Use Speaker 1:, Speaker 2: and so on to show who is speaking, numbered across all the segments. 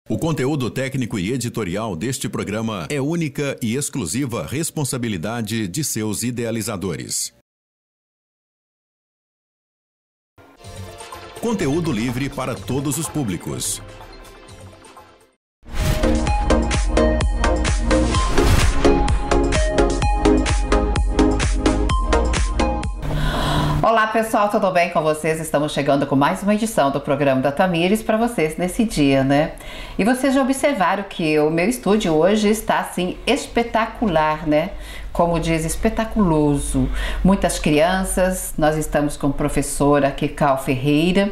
Speaker 1: O conteúdo técnico e editorial deste programa é única e exclusiva responsabilidade de seus idealizadores. Conteúdo livre para todos os públicos.
Speaker 2: Olá pessoal, tudo bem com vocês? Estamos chegando com mais uma edição do programa da Tamires para vocês nesse dia, né? E vocês já observaram que o meu estúdio hoje está assim espetacular, né? Como diz, espetaculoso. Muitas crianças, nós estamos com o professor aqui, Cal Ferreira,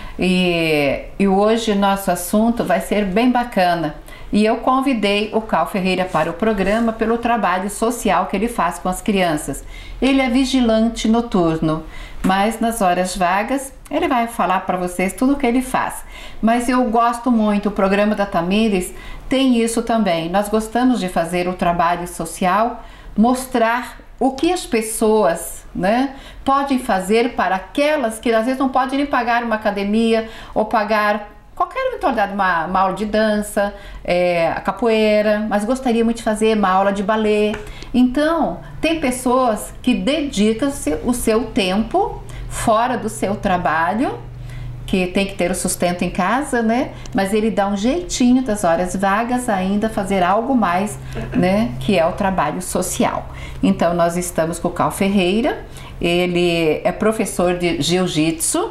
Speaker 2: e hoje nosso assunto vai ser bem bacana. E eu convidei o Cal Ferreira para o programa pelo trabalho social que ele faz com as crianças. Ele é vigilante noturno, mas nas horas vagas ele vai falar para vocês tudo o que ele faz. Mas eu gosto muito, o programa da Tamires tem isso também. Nós gostamos de fazer o trabalho social, mostrar o que as pessoas, né, podem fazer para aquelas que às vezes não podem nem pagar uma academia ou pagar qualquer eventualidade, uma aula de dança, a capoeira, mas gostaria muito de fazer uma aula de balé. Então, tem pessoas que dedicam o seu tempo fora do seu trabalho, que tem que ter o sustento em casa, né? Mas ele dá um jeitinho das horas vagas ainda fazer algo mais, né? Que é o trabalho social. Então, nós estamos com o Cal Ferreira, ele é professor de jiu-jitsu,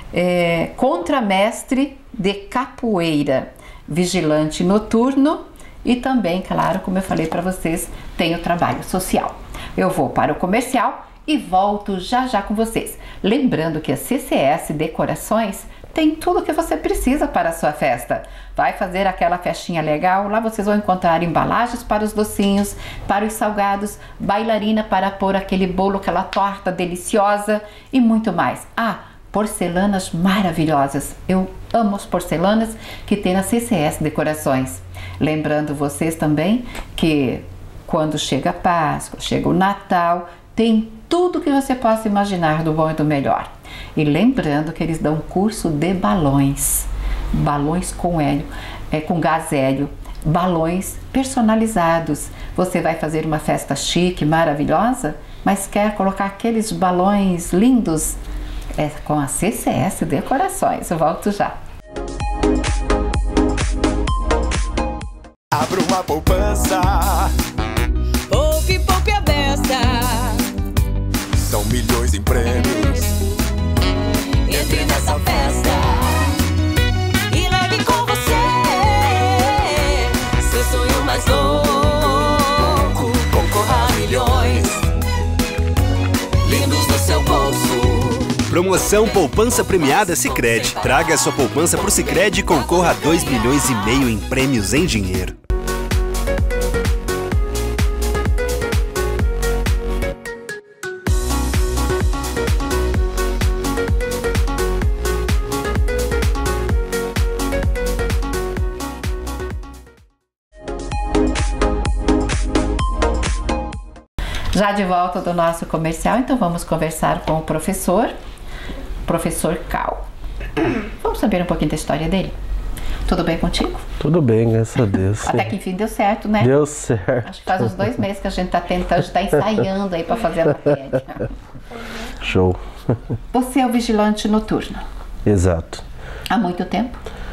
Speaker 2: contramestre de capoeira, vigilante noturno e também, claro, como eu falei para vocês, tem o trabalho social. Eu vou para o comercial e volto já já com vocês. Lembrando que a CCS Decorações tem tudo o que você precisa para a sua festa. Vai fazer aquela festinha legal, lá vocês vão encontrar embalagens para os docinhos, para os salgados, bailarina para pôr aquele bolo, aquela torta deliciosa e muito mais. Porcelanas maravilhosas. Eu amo as porcelanas que tem na CCS Decorações. Lembrando vocês também que quando chega a Páscoa, chega o Natal, tem tudo que você possa imaginar do bom e do melhor. E lembrando que eles dão curso de balões. Balões com hélio, com gás hélio. Balões personalizados. Você vai fazer uma festa chique, maravilhosa, mas quer colocar aqueles balões lindos? É com a CCS Decorações. Eu volto já.
Speaker 3: Abra uma poupança.
Speaker 4: Poupe, poupe a beça.
Speaker 3: São milhões em prêmios.
Speaker 4: Entre nessa festa e leve com você seu sonho mais louco. Concorra a milhões lindos no seu bolso.
Speaker 5: Promoção Poupança Premiada Sicredi. Traga a sua poupança pro Sicredi e concorra a 2,5 milhões em prêmios em dinheiro.
Speaker 2: Já de volta do nosso comercial, então vamos conversar com o professor Cal. Vamos saber um pouquinho da história dele? Tudo bem contigo?
Speaker 6: Tudo bem, graças a Deus.
Speaker 2: Até que enfim deu certo, né?
Speaker 6: Deu certo.
Speaker 2: Acho que faz uns 2 meses que a gente tá tentando, está ensaiando aí para fazer a matéria.
Speaker 6: Show.
Speaker 2: Você é o vigilante noturno?
Speaker 6: Exato.
Speaker 2: Há muito tempo?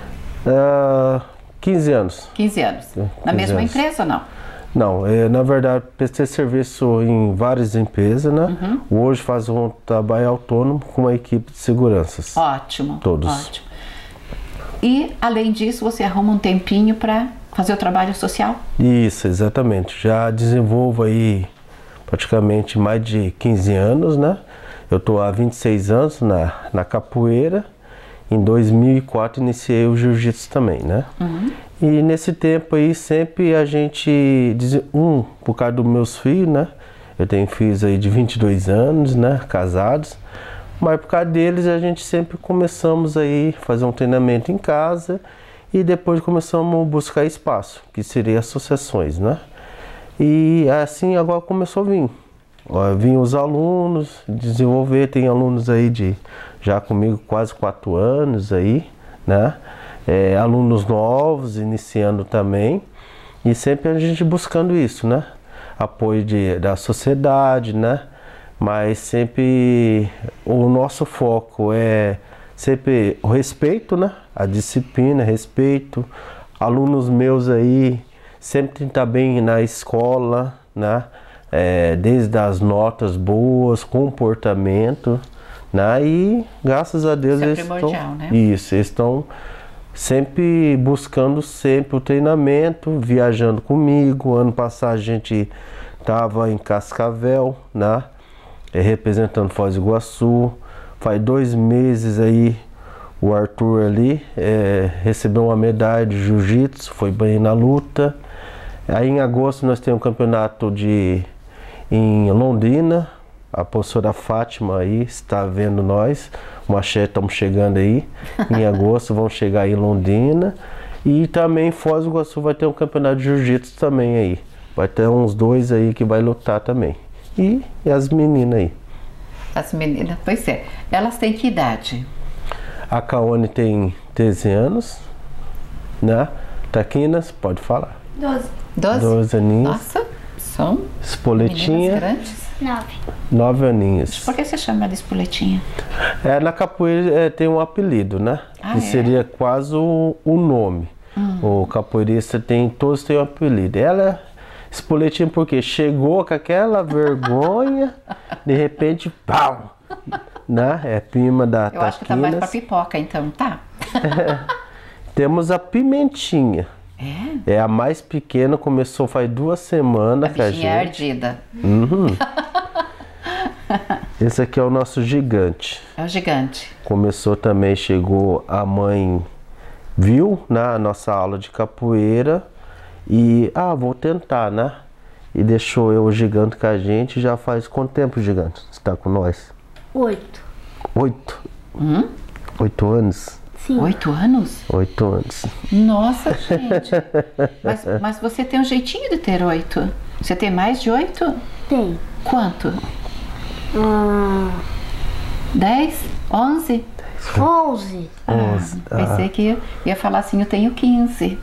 Speaker 6: 15 anos.
Speaker 2: 15 anos. Na mesma empresa ou não?
Speaker 6: Não, na verdade prestei serviço em várias empresas, né? Hoje faço um trabalho autônomo com uma equipe de seguranças.
Speaker 2: Ótimo.
Speaker 6: Todos.
Speaker 2: Ótimo. E além disso você arruma um tempinho para fazer o trabalho social?
Speaker 6: Isso, exatamente. Já desenvolvo aí praticamente mais de 15 anos, né? Eu tô há 26 anos na capoeira. Em 2004 iniciei o jiu-jitsu também, né? E nesse tempo aí sempre a gente, por causa dos meus filhos, né? Eu tenho filhos aí de 22 anos, né? Casados. Mas por causa deles a gente sempre começamos aí a fazer um treinamento em casa e depois começamos a buscar espaço, que seria associações, né? E assim agora começou a vir. Vinham os alunos desenvolver, tem alunos aí já comigo quase 4 anos aí, né? alunos novos, iniciando também, e sempre a gente buscando isso, né? Apoio da sociedade, né? Mas sempre o nosso foco é sempre o respeito, né? A disciplina, respeito. Alunos meus aí sempre tentar bem na escola, né? Desde as notas boas, comportamento, né? E graças a Deus
Speaker 2: Isso é
Speaker 6: eles
Speaker 2: primordial, né?
Speaker 6: Isso, eles estão sempre buscando sempre o treinamento, viajando comigo. Ano passado a gente estava em Cascavel, né? Representando Foz do Iguaçu. Faz 2 meses aí o Arthur ali recebeu uma medalha de jiu-jitsu, foi bem na luta. Aí em agosto nós temos um campeonato em Londrina. A professora Fátima aí está vendo nós. Estamos chegando aí. Em agosto vamos chegar aí em Londrina. E também em Foz do Iguaçu vai ter um campeonato de jiu-jitsu também aí. Vai ter uns 2 aí que vai lutar também. E as meninas aí.
Speaker 2: As meninas, pois é. Elas têm que idade?
Speaker 6: A Kaone tem 13 anos, né? Taquinas, pode falar.
Speaker 7: 12.
Speaker 6: 12 aninhos.
Speaker 2: Nossa, são
Speaker 6: Espoletinha,
Speaker 2: meninas grandes.
Speaker 7: 9.
Speaker 6: 9 aninhos.
Speaker 2: Por que você chama ela de espoletinha?
Speaker 6: Na capoeira tem um apelido, né? Que seria quase o nome. O capoeirista todos têm um apelido. Ela espoletinha porque chegou com aquela vergonha, de repente, pau! Né? É prima da
Speaker 2: Eu acho que tá mais pra pipoca, então, tá?
Speaker 6: Temos a Pimentinha. É a mais pequena, começou faz 2 semanas com a gente.
Speaker 2: É ardida.
Speaker 6: Esse aqui é o nosso gigante.
Speaker 2: É o gigante.
Speaker 6: Começou também, chegou a mãe, viu na nossa aula de capoeira e, vou tentar, né? E deixou o gigante com a gente. Já faz quanto tempo, gigante? Você tá com nós?
Speaker 7: 8.
Speaker 6: 8? 8 anos?
Speaker 7: Sim.
Speaker 2: 8 anos?
Speaker 6: 8 anos.
Speaker 2: Nossa, gente. Mas você tem um jeitinho de ter 8. Você tem mais de 8?
Speaker 7: Tem.
Speaker 2: Quanto? 10? 11?
Speaker 7: 11.
Speaker 2: Pensei que ia falar assim, eu tenho 15.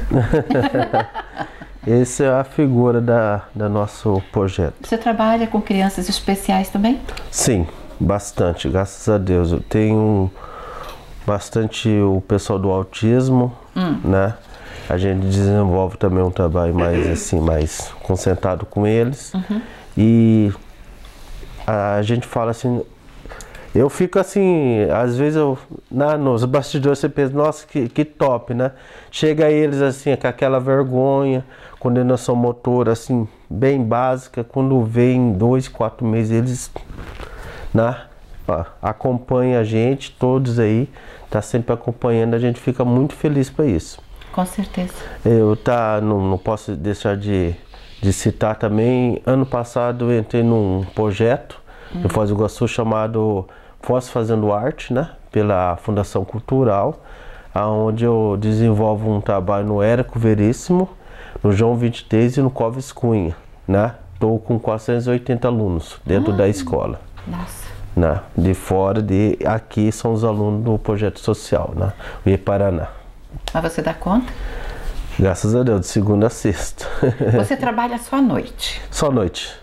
Speaker 6: Essa é a figura da nosso projeto.
Speaker 2: Você trabalha com crianças especiais também?
Speaker 6: Sim, bastante, graças a Deus. Eu tenho bastante o pessoal do autismo, né? A gente desenvolve também um trabalho mais concentrado com eles. E a gente fala assim, eu fico assim, às vezes nos bastidores você pensa, nossa, que top, né? Chega eles assim, com aquela vergonha, coordenação motora assim, bem básica, quando vem 2, 4 meses eles, né? Acompanha a gente, todos aí, tá sempre acompanhando, a gente fica muito feliz para isso.
Speaker 2: Com certeza.
Speaker 6: Eu não posso deixar de citar também, ano passado eu entrei num projeto em Foz do Iguaçu chamado Foz Fazendo Arte, né? Pela Fundação Cultural, onde eu desenvolvo um trabalho no Érico Veríssimo, no João 23 e no Clóvis Cunha, né? Estou com 480 alunos dentro da escola.
Speaker 2: Nossa.
Speaker 6: Né? De fora, aqui são os alunos do projeto social, né? O Iparaná.
Speaker 2: Mas você dá conta?
Speaker 6: Graças a Deus, de segunda a sexta.
Speaker 2: Você trabalha só à noite?
Speaker 6: Só à noite.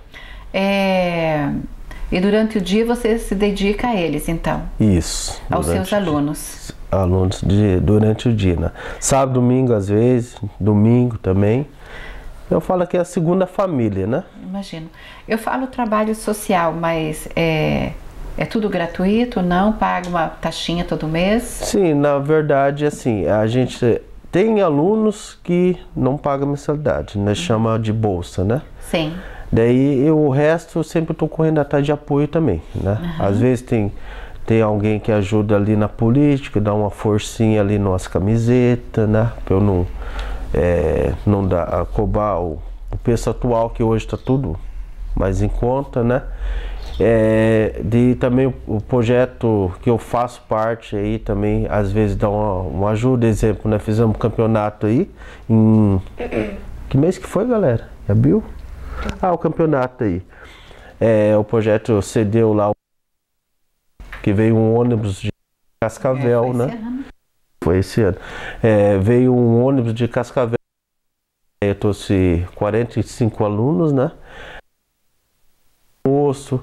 Speaker 2: E durante o dia você se dedica a eles, então?
Speaker 6: Isso.
Speaker 2: Aos seus alunos?
Speaker 6: Alunos durante o dia, né? Sábado, domingo, às vezes, domingo também. Eu falo que é a segunda família, né?
Speaker 2: Imagino. Eu falo trabalho social, mas é tudo gratuito? Não paga uma taxinha todo mês? Sim,
Speaker 6: na verdade, assim, a gente tem alunos que não pagam mensalidade, né? Chama de bolsa, né?
Speaker 2: Sim.
Speaker 6: Daí o resto eu sempre estou correndo atrás de apoio também, né? Às vezes tem alguém que ajuda ali na política, dá uma forcinha ali nas camisetas, né? Pra eu não dar, cobrar o preço atual, que hoje está tudo mais em conta, né? Também o projeto que eu faço parte aí também, às vezes dá uma ajuda, exemplo, né? Fizemos um campeonato aí que mês que foi, galera? Abril? O campeonato aí. O projeto cedeu lá, que veio um ônibus de Cascavel, né? Foi esse ano. Veio um ônibus de Cascavel. Eu trouxe 45 alunos, né? Posto,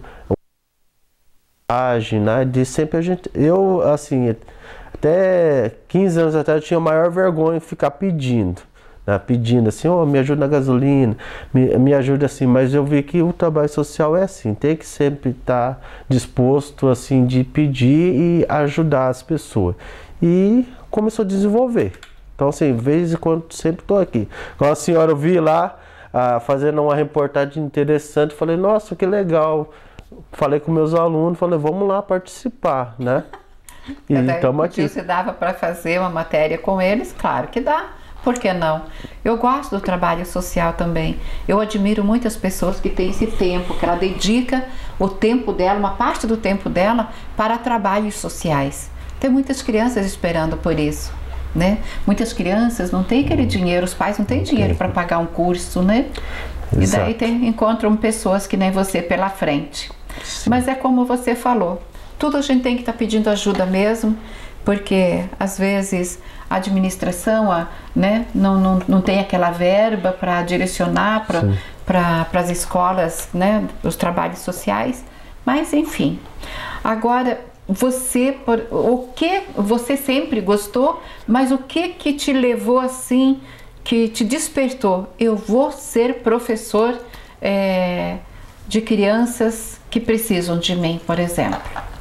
Speaker 6: né? De sempre a gente... Eu, assim, até 15 anos atrás eu tinha a maior vergonha de ficar pedindo. Né? Pedindo assim, me ajuda na gasolina, me ajuda assim. Mas eu vi que o trabalho social é assim. Tem que sempre estar disposto, assim, de pedir e ajudar as pessoas. E começou a desenvolver. Então, assim, de vez em quando sempre estou aqui. Quando a senhora eu vi lá, fazendo uma reportagem interessante, falei, nossa, que legal. Falei com meus alunos, falei, vamos lá participar, né? E estamos aqui.
Speaker 2: Se dava para fazer uma matéria com eles, claro que dá. Por que não? Eu gosto do trabalho social também. Eu admiro muitas pessoas que têm esse tempo, que ela dedica o tempo dela, uma parte do tempo dela, para trabalhos sociais. Tem muitas crianças esperando por isso, né? Muitas crianças não têm aquele dinheiro, os pais não têm dinheiro para pagar um curso, né?
Speaker 6: Exato.
Speaker 2: E daí encontram pessoas que nem você pela frente.
Speaker 6: Sim.
Speaker 2: Mas é como você falou, tudo a gente tem que estar pedindo ajuda mesmo, porque às vezes a administração, né, não tem aquela verba para direcionar para as escolas, né, os trabalhos sociais, mas enfim. Agora, o que você sempre gostou, mas o que te levou assim, que te despertou? Eu vou ser professor de crianças que precisam de mim, por exemplo.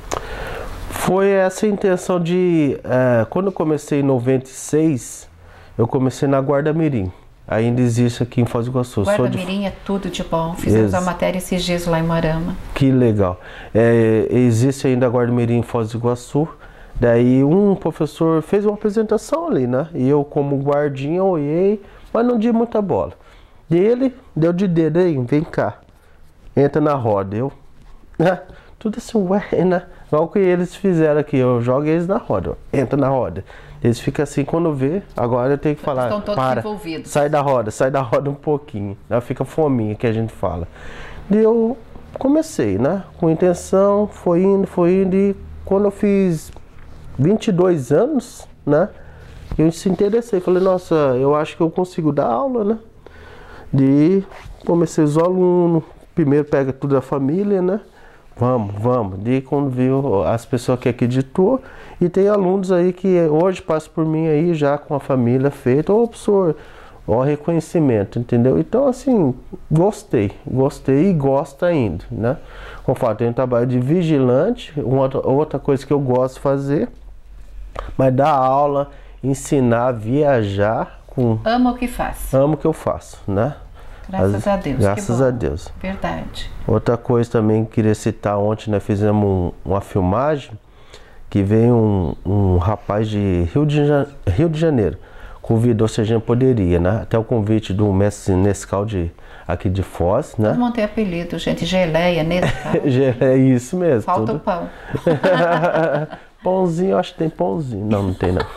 Speaker 6: Foi essa a intenção de... quando eu comecei em 96, eu comecei na Guarda Mirim. Ainda existe aqui em Foz do Iguaçu.
Speaker 2: Guarda Mirim é tudo de bom. Fizemos a matéria esses dias lá em Moarama. Que
Speaker 6: legal. Existe ainda a Guarda Mirim em Foz do Iguaçu. Daí um professor fez uma apresentação ali, né? E eu como guardinha olhei, mas não dei muita bola. E ele deu de dedo aí, vem cá. Entra na roda. Eu... tudo assim, né? Igual que eles fizeram aqui, eu jogo eles na roda, entra na roda. Eles ficam assim, quando vê, agora eu tenho que falar,
Speaker 2: estão todos envolvidos. Sai da roda um pouquinho. Aí fica fominha que a gente fala. E eu comecei, né? Com intenção, foi indo, e quando eu fiz 22 anos, né? Eu se interessei, falei, nossa, eu acho que eu consigo dar aula, né? E comecei os alunos, primeiro pega tudo da família, né? Vamos. E quando viu as pessoas que acreditou, e tem alunos aí que hoje passam por mim aí já com a família feita, professor, reconhecimento, entendeu? Então assim, gostei e gosto ainda, né? Como eu falo, tem um trabalho de vigilante, outra coisa que eu gosto de fazer, mas dar aula, ensinar, viajar com... Amo o que faz.
Speaker 6: Amo o que eu faço, né?
Speaker 2: Graças a Deus.
Speaker 6: Graças a Deus.
Speaker 2: Verdade.
Speaker 6: Outra coisa também que queria citar, ontem nós fizemos uma filmagem que veio um rapaz de Rio de Janeiro, convidou se a gente poderia, né? Até o convite do mestre Nescau aqui de Foz, né?
Speaker 2: Todo mundo tem apelido, gente. Geleia, Nescau.
Speaker 6: É isso mesmo.
Speaker 2: Falta o pão.
Speaker 6: Pãozinho, eu acho que tem pãozinho. Não tem não.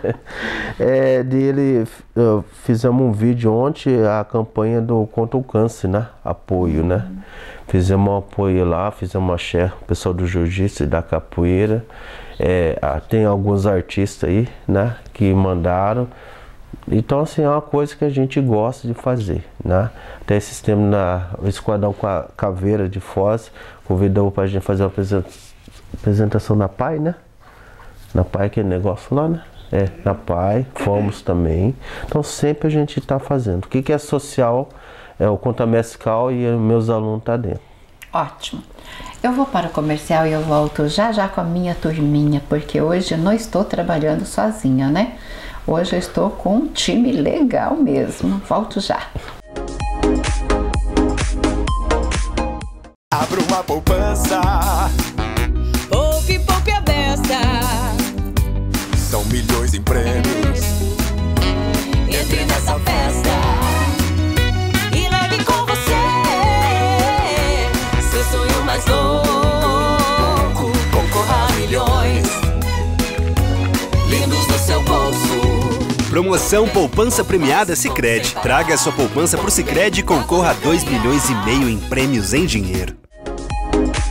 Speaker 6: Fizemos um vídeo ontem, a campanha do Contra o Câncer, né? Apoio, né? Fizemos um apoio lá, fizemos uma share, o pessoal do jiu-jitsu e da capoeira. Tem alguns artistas aí, né? Que mandaram. Então, assim, é uma coisa que a gente gosta de fazer, né? Até esse tempo o Esquadrão Caveira de Foz convidou pra gente fazer uma apresentação na PAI, né? Na PAI, aquele negócio lá, né? Na PAI, fomos também. Então sempre a gente está fazendo. O que é social, o Contra Mescal e meus alunos estão dentro.
Speaker 2: Ótimo. Eu vou para o comercial e eu volto já com a minha turminha, porque hoje eu não estou trabalhando sozinha, né? Hoje eu estou com um time legal mesmo. Volto já.
Speaker 3: Abra uma poupança.
Speaker 4: Poupe, poupe a beça.
Speaker 3: São milhões em prêmios.
Speaker 4: Entre nessa festa e leve com você seu sonho mais louco. Concorra a milhões lindos no seu bolso.
Speaker 5: Promoção Poupança Premiada Sicredi. Traga sua poupança pro Sicredi e concorra a 2,5 milhões em prêmios em dinheiro.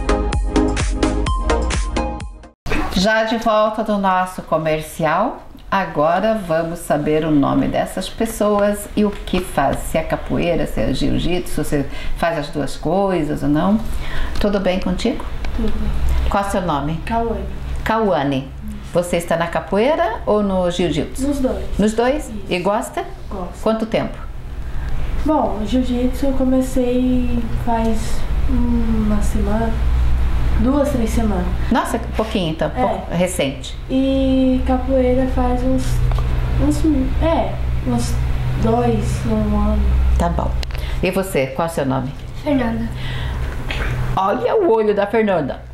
Speaker 2: Já de volta do nosso comercial, agora vamos saber o nome dessas pessoas e o que faz. Se é capoeira, se é jiu-jitsu, se faz as duas coisas ou não. Tudo bem contigo?
Speaker 7: Tudo bem.
Speaker 2: Qual é o seu nome?
Speaker 7: Cauane.
Speaker 2: Cauane. Você está na capoeira ou no jiu-jitsu?
Speaker 7: Nos dois.
Speaker 2: Nos dois?
Speaker 7: Isso.
Speaker 2: E gosta?
Speaker 7: Gosto.
Speaker 2: Quanto tempo?
Speaker 7: Bom, jiu-jitsu eu comecei faz uma semana, 2, 3 semanas.
Speaker 2: Nossa, pouquinho então,
Speaker 7: É.
Speaker 2: recente.
Speaker 7: E capoeira faz uns 2, um ano.
Speaker 2: Tá bom. E você, qual é o seu nome?
Speaker 8: Fernanda.
Speaker 2: Olha o olho da Fernanda.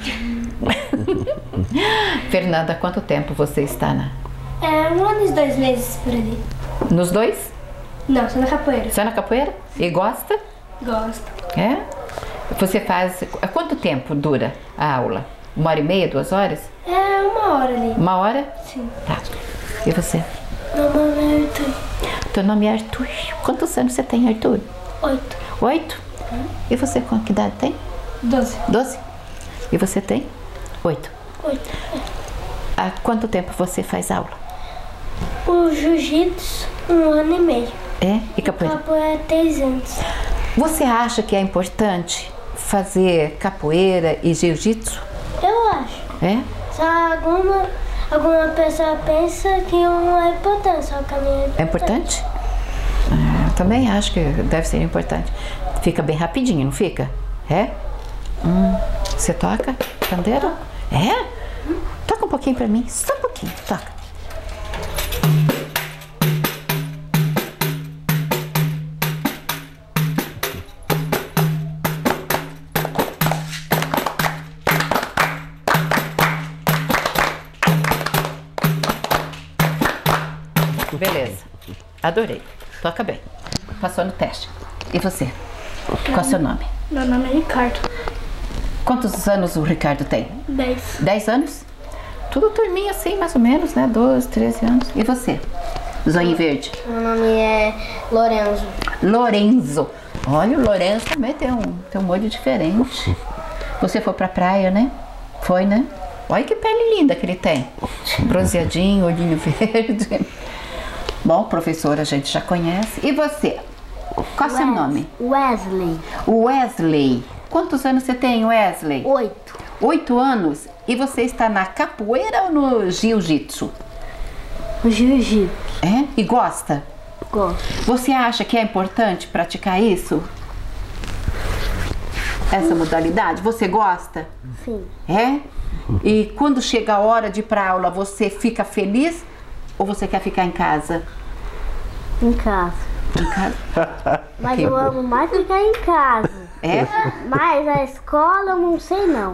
Speaker 2: Fernanda, quanto tempo você está na...
Speaker 8: É 1 ano e 2 meses por ali.
Speaker 2: Nos dois?
Speaker 8: Não, só na capoeira.
Speaker 2: Só na capoeira? E gosta?
Speaker 8: Gosto.
Speaker 2: É? Você faz... Quanto tempo dura a aula? 1h30, 2 horas?
Speaker 8: É 1 hora ali.
Speaker 2: 1 hora?
Speaker 8: Sim.
Speaker 2: Tá. E você?
Speaker 8: Meu nome é Arthur.
Speaker 2: Teu nome é Arthur. Quantos anos você tem, Arthur?
Speaker 8: 8.
Speaker 2: 8? E você, com que idade tem?
Speaker 8: 12.
Speaker 2: 12? E você tem? 8.
Speaker 8: 8.
Speaker 2: Há quanto tempo você faz aula?
Speaker 8: O jiu-jitsu, 1 ano e meio.
Speaker 2: É? E capoeira?
Speaker 8: Capoeira, 3 anos.
Speaker 2: Você acha que é importante fazer capoeira e jiu-jitsu?
Speaker 8: Eu acho.
Speaker 2: É?
Speaker 8: Só alguma pessoa pensa que não é importante, só que a minha
Speaker 2: É importante? Eu também acho que deve ser importante. Fica bem rapidinho, não fica? É? Você toca pandeiro? É? Toca um pouquinho pra mim, só um pouquinho, toca. Beleza, adorei, toca bem, passou no teste. E você? Qual é o seu nome?
Speaker 8: Meu nome é Ricardo.
Speaker 2: Quantos anos o Ricardo tem?
Speaker 8: 10.
Speaker 2: 10 anos? Tudo turminha assim, mais ou menos, né? 12, 13 anos. E você? Zoinho verde?
Speaker 8: Meu nome é Lorenzo.
Speaker 2: Lorenzo. Olha, o Lorenzo também tem um olho diferente. Você foi pra praia, né? Foi, né? Olha que pele linda que ele tem. Bronzeadinho, olhinho verde. Bom, professor, a gente já conhece. E você? Qual é o seu nome?
Speaker 7: Wesley.
Speaker 2: Wesley. Quantos anos você tem, Wesley?
Speaker 7: 8.
Speaker 2: 8 anos? E você está na capoeira ou no jiu-jitsu?
Speaker 7: O jiu-jitsu.
Speaker 2: É? E gosta?
Speaker 7: Gosto.
Speaker 2: Você acha que é importante praticar isso? Essa modalidade? Você gosta?
Speaker 7: Sim.
Speaker 2: É? E quando chega a hora de ir para aula, você fica feliz ou você quer ficar em casa?
Speaker 7: Em casa.
Speaker 2: Em casa?
Speaker 7: Mas
Speaker 2: Que
Speaker 7: eu
Speaker 2: bom.
Speaker 7: amo mais ficar em casa.
Speaker 2: É?
Speaker 7: Mas a escola eu não sei não.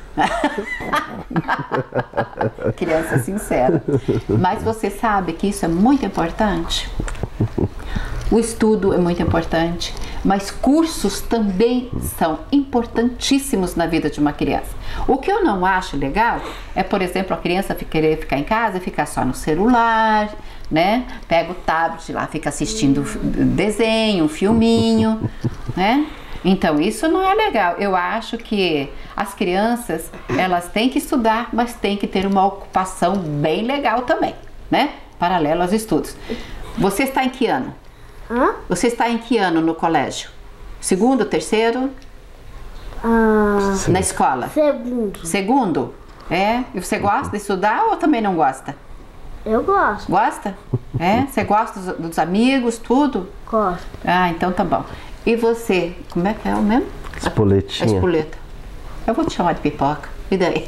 Speaker 2: Criança sincera. Mas você sabe que isso é muito importante? O estudo é muito importante, mas cursos também são importantíssimos na vida de uma criança. O que eu não acho legal é, por exemplo, a criança querer ficar em casa e ficar só no celular, né? Pega o tablet lá, fica assistindo desenho, um filminho, né? Então, isso não é legal. Eu acho que as crianças, elas têm que estudar, mas têm que ter uma ocupação bem legal também, né? Paralelo aos estudos. Você está em que ano?
Speaker 7: Hã?
Speaker 2: Você está em que ano no colégio? Segundo, terceiro? Na escola?
Speaker 7: Segundo.
Speaker 2: Segundo? É? E você gosta de estudar ou também não gosta?
Speaker 7: Eu gosto.
Speaker 2: Gosta? É? Você gosta dos amigos, tudo?
Speaker 7: Gosto.
Speaker 2: Ah, então tá bom. E você, como é que é o mesmo?
Speaker 6: Espoletinha.
Speaker 2: A espoleta. Eu vou te chamar de pipoca. E daí?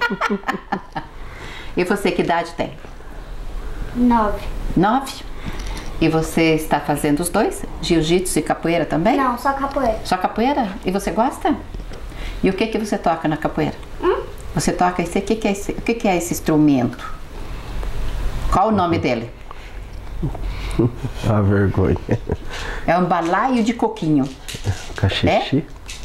Speaker 2: E você, que idade tem?
Speaker 8: 9.
Speaker 2: 9? E você está fazendo os dois? Jiu-jitsu e capoeira também?
Speaker 8: Não, só capoeira.
Speaker 2: Só capoeira? E você gosta? E o que que você toca na capoeira? Você toca esse, o que que é esse instrumento? Qual o nome dele?
Speaker 6: A vergonha.
Speaker 2: É um balaio de coquinho.
Speaker 6: Cachixi.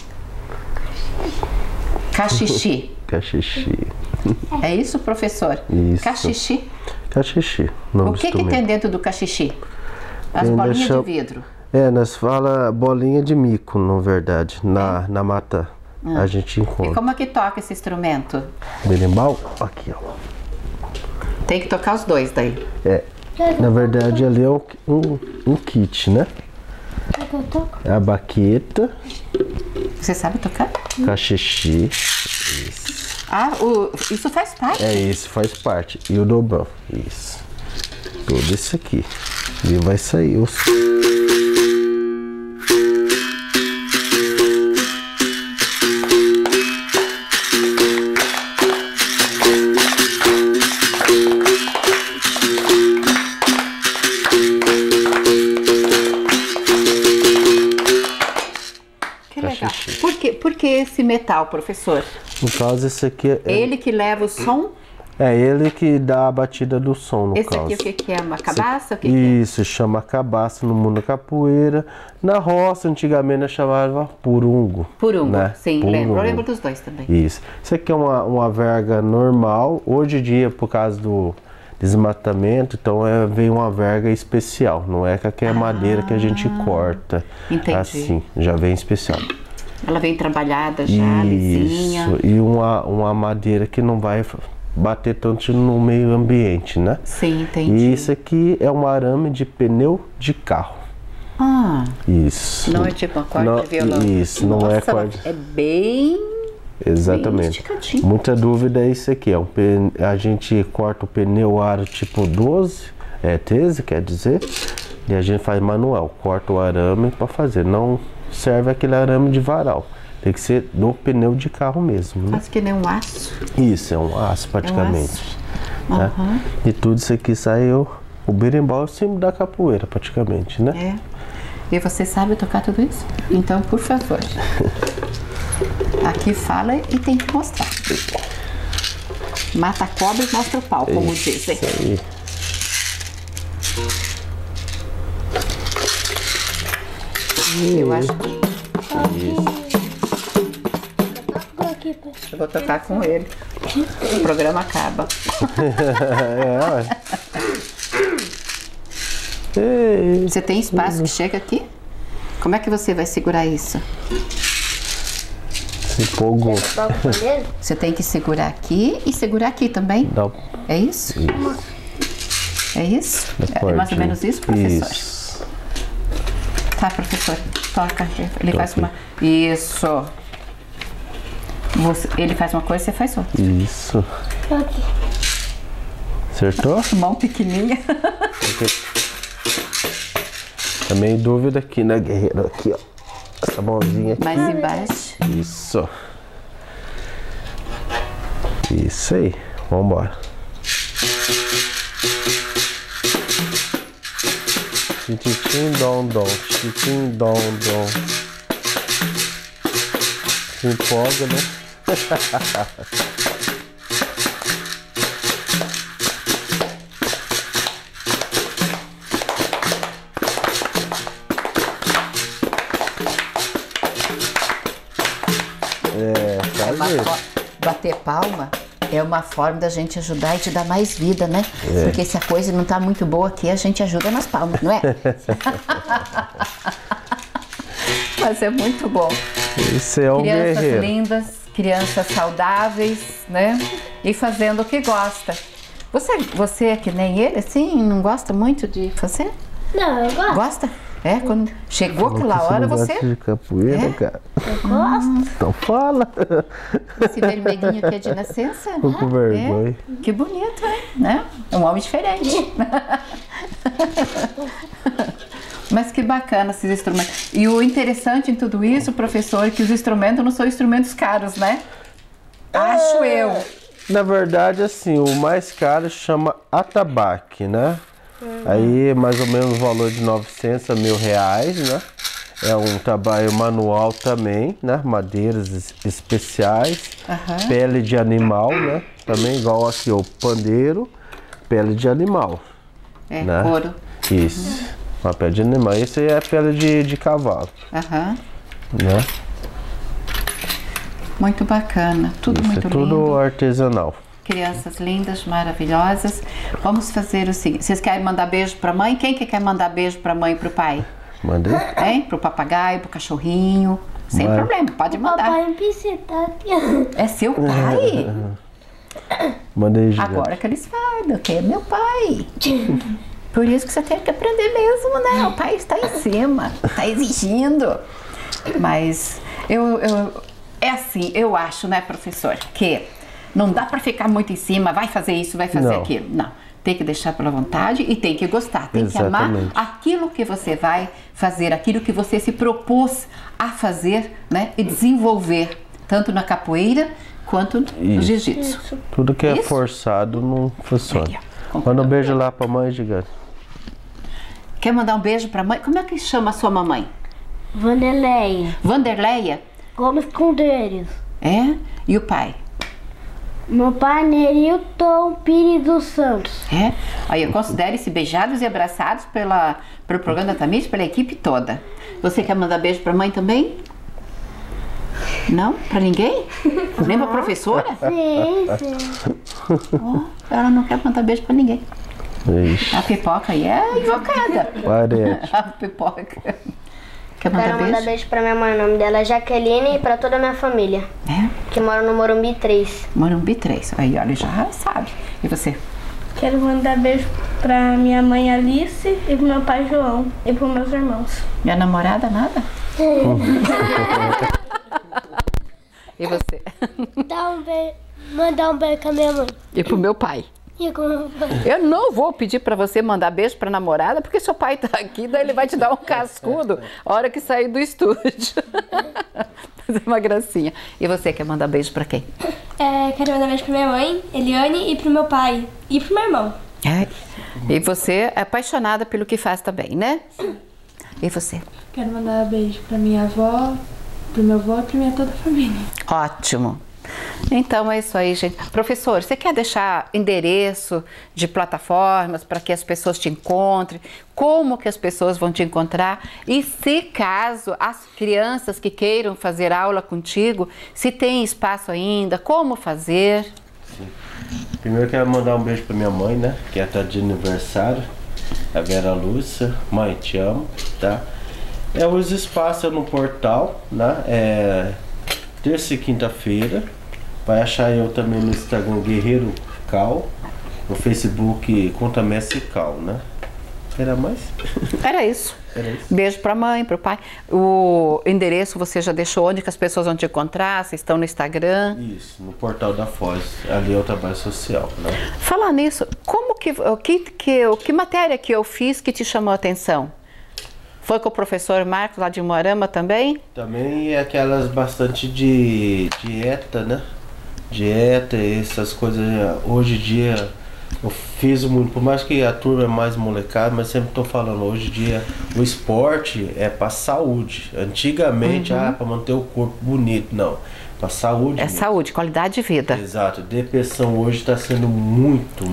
Speaker 2: Cachixi.
Speaker 6: Cachixi.
Speaker 2: É isso, professor?
Speaker 6: Isso.
Speaker 2: Cachixi.
Speaker 6: Cachixi. Nome
Speaker 2: O que que tem dentro do cachixi? As
Speaker 6: Tem
Speaker 2: bolinhas
Speaker 6: deixa-
Speaker 2: de vidro.
Speaker 6: É, nós fala bolinha de mico, na verdade. Na mata a gente
Speaker 2: E
Speaker 6: encontra.
Speaker 2: como é que toca esse instrumento?
Speaker 6: Berimbau, aqui ó.
Speaker 2: Tem que tocar os dois daí.
Speaker 6: Na verdade ali é um kit, né? É a baqueta.
Speaker 2: Você sabe tocar?
Speaker 6: Cachexi.
Speaker 2: Ah, isso faz parte?
Speaker 6: Isso faz parte. E o dobrão. Isso. Tudo isso aqui. E vai sair os...
Speaker 2: Que legal. Por que esse metal, professor?
Speaker 6: No caso, esse aqui é...
Speaker 2: Ele que leva o som?
Speaker 6: É ele que dá a batida do som, no
Speaker 2: Esse
Speaker 6: caso.
Speaker 2: aqui o que é? Uma cabaça? O que
Speaker 6: Isso, chama cabaça no mundo da capoeira. Na roça, antigamente, nós chamava purungo.
Speaker 2: Purungo,
Speaker 6: né?
Speaker 2: sim,
Speaker 6: Purungo.
Speaker 2: Eu lembro dos dois também.
Speaker 6: Isso. Isso aqui é uma verga normal. Hoje em dia, por causa do desmatamento, então vem uma verga especial. Não é com aquela madeira que a gente corta.
Speaker 2: Entendi.
Speaker 6: Assim, já vem especial.
Speaker 2: Ela vem trabalhada já, lisinha.
Speaker 6: Isso, e uma madeira que não vai bater tanto no meio ambiente, né?
Speaker 2: Sim, entendi.
Speaker 6: E isso aqui é um arame de pneu de carro.
Speaker 2: Ah,
Speaker 6: Isso.
Speaker 2: não é tipo uma corda de violão.
Speaker 6: Isso, não é corda.
Speaker 2: É bem...
Speaker 6: Exatamente.
Speaker 2: bem esticadinho.
Speaker 6: Muita dúvida é isso aqui. A gente corta o pneu aro tipo 12, 13, quer dizer, e a gente faz manual. Corta o arame para fazer. Não serve aquele arame de varal. Tem que ser do pneu de carro mesmo, né?
Speaker 2: Faz que nem um aço.
Speaker 6: Isso, é um aço praticamente. Né?
Speaker 2: Uhum.
Speaker 6: E tudo isso aqui saiu. O berimbau é o símbolo da capoeira, praticamente, né?
Speaker 2: É. E você sabe tocar tudo isso? Então, por favor. Aqui fala e tem que mostrar. Mata a cobra e mostra o pau, como dizem.
Speaker 6: Isso aí.
Speaker 2: Eu acho que eu vou tocar com ele. O programa acaba. Você tem espaço que chega aqui? Como é que você vai segurar isso?
Speaker 6: Se empolgou.
Speaker 2: Você tem que segurar aqui e segurar aqui também?
Speaker 6: Não.
Speaker 2: É isso? É isso? É mais ou menos isso, professor?
Speaker 6: Isso.
Speaker 2: Tá, professor. Toca. Ele faz uma... Isso. Ele faz uma coisa e você faz outra.
Speaker 6: Isso. Acertou?
Speaker 2: Mão pequenininha.
Speaker 6: Tá meio dúvida aqui, né, guerreiro? Aqui, ó. Essa mãozinha aqui.
Speaker 2: Mais embaixo.
Speaker 6: Isso. Isso aí. Vambora. Tititim, dom, dom. Tititim, dom, dom. Se empolga, né?
Speaker 2: Bater palma é uma forma da gente ajudar e te dar mais vida, né? Porque se a coisa não tá muito boa aqui, a gente ajuda nas palmas, não é? Mas é muito bom.
Speaker 6: Isso é um guerreiro.
Speaker 2: Crianças lindas, crianças saudáveis, né? E fazendo o que gosta. Você é que nem ele, assim, não gosta muito de fazer?
Speaker 8: Não, eu gosto.
Speaker 2: Gosta? É, quando chegou aquela hora, você...
Speaker 6: gosta de capoeira, cara?
Speaker 8: Eu gosto.
Speaker 6: Então fala.
Speaker 2: Esse vermelhinho aqui é de nascença,
Speaker 6: Tô com vergonha.
Speaker 2: É, que bonito, né? É um homem diferente. Mas que bacana esses instrumentos. E o interessante em tudo isso, professor, é que os instrumentos não são instrumentos caros, né? Acho eu.
Speaker 6: Na verdade, assim, o mais caro chama atabaque, né? Aí, mais ou menos o valor de 900 a R$1.000, né? É um trabalho manual também, né? Madeiras especiais, pele de animal, né? Também igual aqui, o pandeiro, pele de animal.
Speaker 2: É,
Speaker 6: né?
Speaker 2: couro.
Speaker 6: Isso, uma pele de animal. Esse aí é a pele de cavalo, né?
Speaker 2: Muito bacana, tudo
Speaker 6: Isso
Speaker 2: muito
Speaker 6: é tudo
Speaker 2: lindo.
Speaker 6: artesanal.
Speaker 2: Crianças lindas, maravilhosas. Vamos fazer o seguinte, vocês querem mandar beijo pra mãe? Quem que quer mandar beijo pra mãe e pro pai?
Speaker 6: Mandei?
Speaker 2: Hein? Pro papagaio, pro cachorrinho. Sem problema, pode mandar.
Speaker 8: Papai me tá aqui.
Speaker 2: É seu pai?
Speaker 6: Mandei gigante.
Speaker 2: Agora que eles falam, que é meu pai. Por isso que você tem que aprender mesmo, né? O pai está em cima, está exigindo. Mas é assim, eu acho, né, professor, que não dá para ficar muito em cima, vai fazer isso, vai fazer aquilo. Não, tem que deixar pela vontade e tem que gostar, tem que amar aquilo que você vai fazer, aquilo que você se propôs a fazer, né, e desenvolver, tanto na capoeira quanto no jiu-jitsu.
Speaker 6: Tudo que é forçado não funciona. Manda um beijo lá pra mãe, gigante.
Speaker 2: Quer mandar um beijo pra mãe? Como é que chama a sua mamãe?
Speaker 7: Vanderleia.
Speaker 2: Vanderleia?
Speaker 7: Gomes Condeiros.
Speaker 2: É? E o pai?
Speaker 7: Meu pai, Nerilton Pires dos Santos.
Speaker 2: É? Aí, considere-se beijados e abraçados pelo programa da Tamires, pela equipe toda. Você quer mandar beijo pra mãe também? Não? Pra ninguém? Nem pra professora?
Speaker 7: Sim.
Speaker 2: Oh, ela não quer mandar beijo pra ninguém.
Speaker 6: Ixi.
Speaker 2: A pipoca aí é invocada.
Speaker 6: Parede.
Speaker 2: A pipoca. Quer
Speaker 8: Quero
Speaker 2: mandar
Speaker 8: mandar
Speaker 2: beijo?
Speaker 8: beijo pra minha mãe, o nome dela é Jaqueline, e pra toda a minha família,
Speaker 2: É?
Speaker 8: que mora no Morumbi 3.
Speaker 2: Morumbi 3. Aí, olha, já sabe. E você?
Speaker 9: Quero mandar beijo pra minha mãe Alice e pro meu pai João e pros meus irmãos.
Speaker 2: Minha namorada, nada? E você?
Speaker 8: Mandar um beijo com a minha mãe.
Speaker 2: E pro meu pai?
Speaker 8: E com o meu pai.
Speaker 2: Eu não vou pedir pra você mandar beijo pra namorada, porque seu pai tá aqui, daí ele vai te dar um cascudo a hora que sair do estúdio. Fazer uma gracinha. E você quer mandar beijo pra quem?
Speaker 9: Quero mandar beijo pra minha mãe, Eliane, e pro meu pai e pro meu irmão.
Speaker 2: É. E você é apaixonada pelo que faz também, né? Sim. E você?
Speaker 9: Quero mandar beijo pra minha avó, pro meu avô e pra minha toda a família.
Speaker 2: Ótimo. Então é isso aí, gente. Professor, você quer deixar endereço de plataformas para que as pessoas te encontrem? Como que as pessoas vão te encontrar? E se caso as crianças que queiram fazer aula contigo, se tem espaço ainda, como fazer?
Speaker 6: Sim. Primeiro eu quero mandar um beijo pra minha mãe, né? Que é de aniversário. A Vera Lúcia. Mãe, te amo, tá? Os espaços no portal, né? Terça e quinta-feira. Vai achar eu também no Instagram Guerreiro Cal. No Facebook Conta Mestre Cal, né? Era mais?
Speaker 2: Era isso.
Speaker 6: Era isso.
Speaker 2: Beijo pra mãe, pro pai. O endereço você já deixou onde que as pessoas vão te encontrar? Vocês estão no Instagram?
Speaker 6: Isso, no portal da Foz. Ali é o trabalho social, né?
Speaker 2: Falar nisso, que matéria que eu fiz que te chamou a atenção? Foi com o professor Marcos lá de Moarama também?
Speaker 6: Também é aquelas bastante de dieta, né? Dieta, essas coisas. Hoje em dia eu fiz muito, por mais que a turma é mais molecada, mas sempre tô falando, hoje em dia o esporte é pra saúde. Antigamente, pra manter o corpo bonito, não. Pra saúde.
Speaker 2: É
Speaker 6: mesmo.
Speaker 2: saúde, qualidade de vida.
Speaker 6: Exato. Depressão hoje está sendo muito.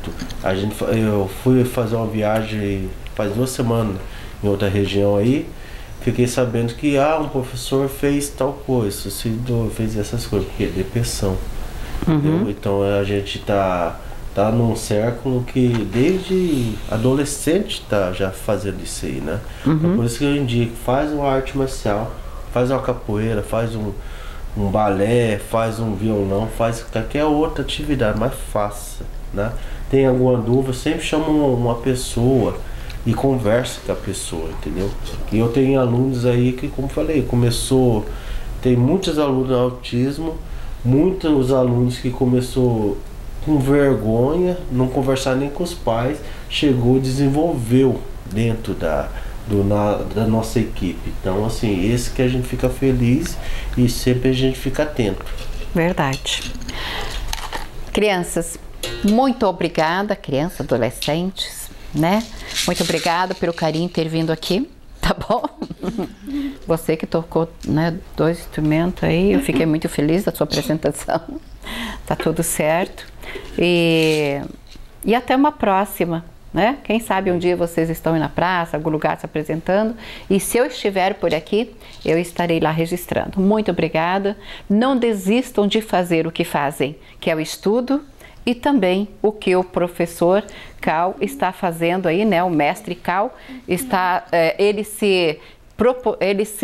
Speaker 6: Eu fui fazer uma viagem faz 2 semanas em outra região aí. Fiquei sabendo que um professor fez tal coisa, suicidou, fez essas coisas, porque é depressão. Entendeu? Então a gente tá num século que desde adolescente tá já fazendo isso aí, né? Então, por isso que eu indico, faz uma arte marcial, faz uma capoeira, faz um balé, faz um violão, faz qualquer outra atividade, mas faça, né? Tem alguma dúvida, sempre chama uma pessoa e conversa com a pessoa, entendeu? E eu tenho alunos aí que, como falei, tem muitos alunos de autismo, muitos alunos que começou com vergonha, não conversar nem com os pais, desenvolveu dentro da nossa equipe. Então, assim, esse que a gente fica feliz e sempre a gente fica atento.
Speaker 2: Verdade. Crianças, muito obrigada, crianças, adolescentes, né? Muito obrigada pelo carinho ter vindo aqui, tá bom? Você que tocou, né, 2 instrumentos aí, eu fiquei muito feliz da sua apresentação. Tá tudo certo. E até uma próxima, né? Quem sabe um dia vocês estão aí na praça, algum lugar se apresentando, e se eu estiver por aqui, eu estarei lá registrando. Muito obrigada. Não desistam de fazer o que fazem, que é o estudo, e também o que o professor Cal está fazendo aí, né? O mestre Cal está, ele se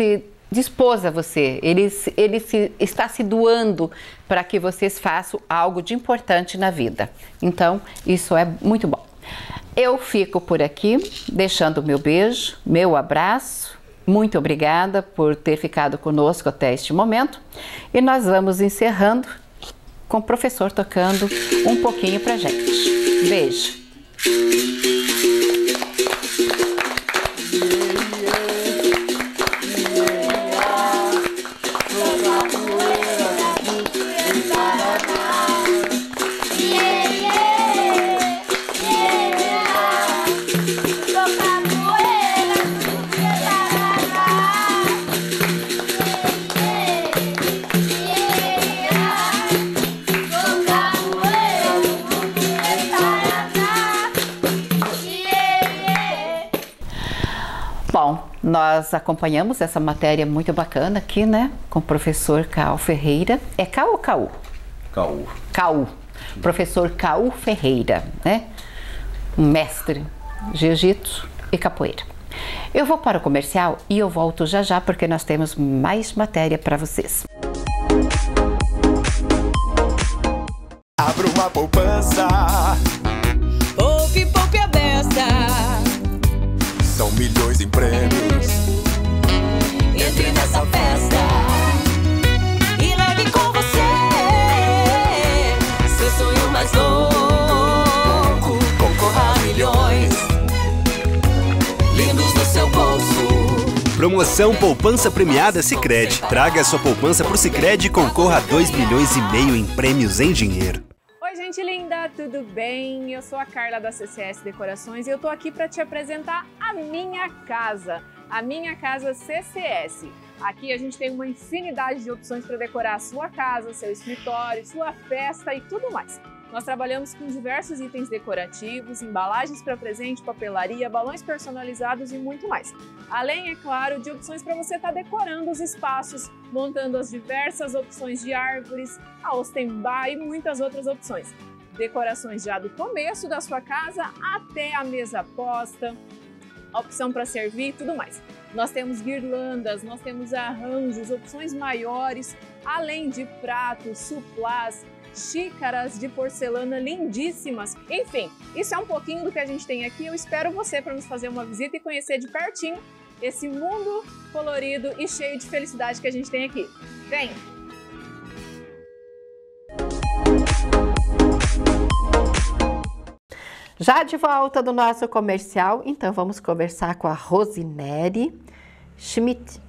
Speaker 2: dispôs a você, ele está se doando para que vocês façam algo de importante na vida. Então, isso é muito bom. Eu fico por aqui, deixando o meu beijo, meu abraço. Muito obrigada por ter ficado conosco até este momento. E nós vamos encerrando com o professor tocando um pouquinho pra gente. Beijo! Bom, nós acompanhamos essa matéria muito bacana aqui, né? Com o professor Caú Ferreira. É Caú ou Caú?
Speaker 6: Caú.
Speaker 2: Caú. Professor Caú Ferreira, né? Um mestre jiu-jitsu e capoeira. Eu vou para o comercial e eu volto já já porque nós temos mais matéria para vocês.
Speaker 3: Abra uma poupança.
Speaker 4: Poupe, poupe a beça.
Speaker 3: São milhões em prêmios.
Speaker 4: Entre nessa festa e leve com você seu sonho mais louco. Concorra a milhões lindos no seu bolso.
Speaker 5: Promoção Poupança Premiada Sicredi. Traga a sua poupança pro Sicredi e concorra a 2,5 milhões em prêmios em dinheiro.
Speaker 10: Oi, gente linda, tudo bem? Eu sou a Carla da CCS Decorações e eu tô aqui para te apresentar a minha casa CCS. Aqui a gente tem uma infinidade de opções para decorar a sua casa, seu escritório, sua festa e tudo mais. Nós trabalhamos com diversos itens decorativos, embalagens para presente, papelaria, balões personalizados e muito mais. Além, é claro, de opções para você estar decorando os espaços, montando as diversas opções de árvores, a Ostenbar e muitas outras opções. Decorações já do começo da sua casa até a mesa posta, opção para servir e tudo mais. Nós temos guirlandas, nós temos arranjos, opções maiores, além de pratos, suplás, xícaras de porcelana lindíssimas. Enfim, isso é um pouquinho do que a gente tem aqui. Eu espero você para nos fazer uma visita e conhecer de pertinho esse mundo colorido e cheio de felicidade que a gente tem aqui. Vem!
Speaker 2: Já de volta do nosso comercial, então vamos conversar com a Rosinere Schmidt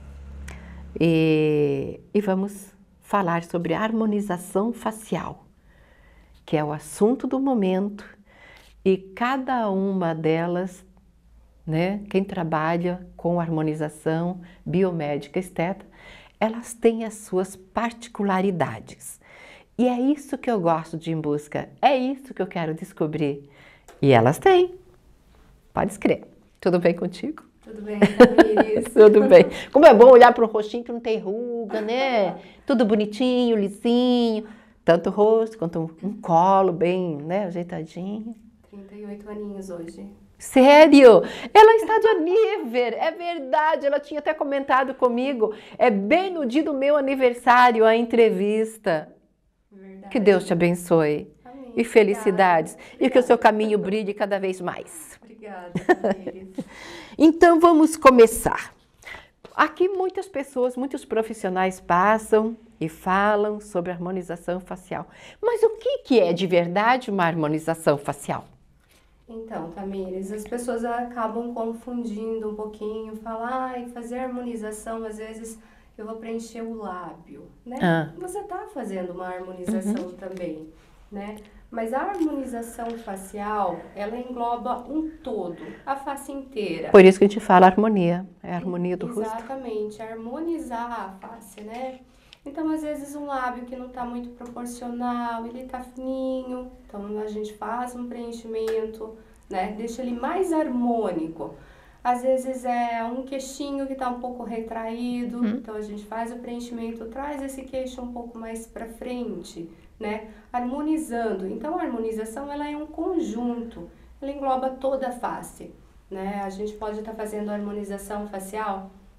Speaker 2: e vamos falar sobre harmonização facial, que é o assunto do momento e cada uma delas, né, quem trabalha com harmonização biomédica estética, elas têm as suas particularidades. E é isso que eu gosto de ir em busca, é isso que eu quero descobrir. E elas têm. Pode escrever. Tudo bem contigo?
Speaker 11: Tudo bem, Tamires?
Speaker 2: Tudo bem. Como é bom olhar para o rostinho que não tem ruga, né? Tudo bonitinho, lisinho. Tanto o rosto quanto um colo bem, né, ajeitadinho.
Speaker 11: 38 aninhos hoje.
Speaker 2: Sério? Ela está de aniversário, é verdade. Ela tinha até comentado comigo. É bem no dia do meu aniversário a entrevista. Verdade. Que Deus te abençoe. Amém. E felicidades. Obrigada. E que o seu caminho brilhe cada vez mais.
Speaker 11: Obrigada,
Speaker 2: Então vamos começar. Aqui muitas pessoas, muitos profissionais passam e falam sobre harmonização facial. Mas o que é de verdade uma harmonização facial?
Speaker 11: Então, Tamires, as pessoas acabam confundindo um pouquinho, falam, fazer harmonização, às vezes eu vou preencher o lábio, né? Você está fazendo uma harmonização também, né? Mas a harmonização facial, ela engloba um todo, a face inteira.
Speaker 2: Por isso que a gente fala harmonia, é a harmonia do rosto.
Speaker 11: Exatamente, harmonizar a face, né? Então, às vezes, um lábio que não está muito proporcional, ele está fininho, então a gente faz um preenchimento, né? Deixa ele mais harmônico. Às vezes é um queixinho que está um pouco retraído, então a gente faz o preenchimento, traz esse queixo um pouco mais para frente, né? Harmonizando. Então a harmonização ela é um conjunto, ela engloba toda a face, né? A gente pode estar fazendo a harmonização facial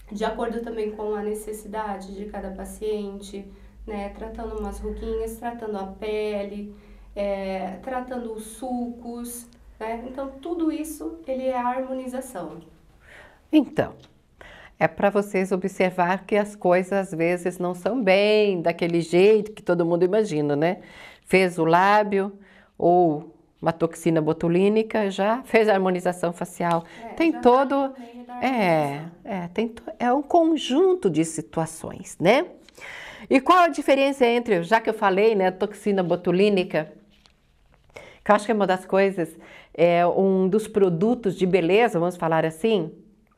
Speaker 11: de acordo também com a necessidade de cada paciente, né? Tratando umas ruguinhas, tratando a pele, tratando os sulcos, né? Então, tudo isso, ele é a harmonização.
Speaker 2: Então, é para vocês observar que as coisas às vezes não são bem daquele jeito que todo mundo imagina, né? Fez o lábio ou uma toxina botulínica, já fez a harmonização facial. Tem todo... É um conjunto de situações, né? E qual a diferença entre, já que eu falei, né, a toxina botulínica, que eu acho que é uma das coisas, um dos produtos de beleza, vamos falar assim,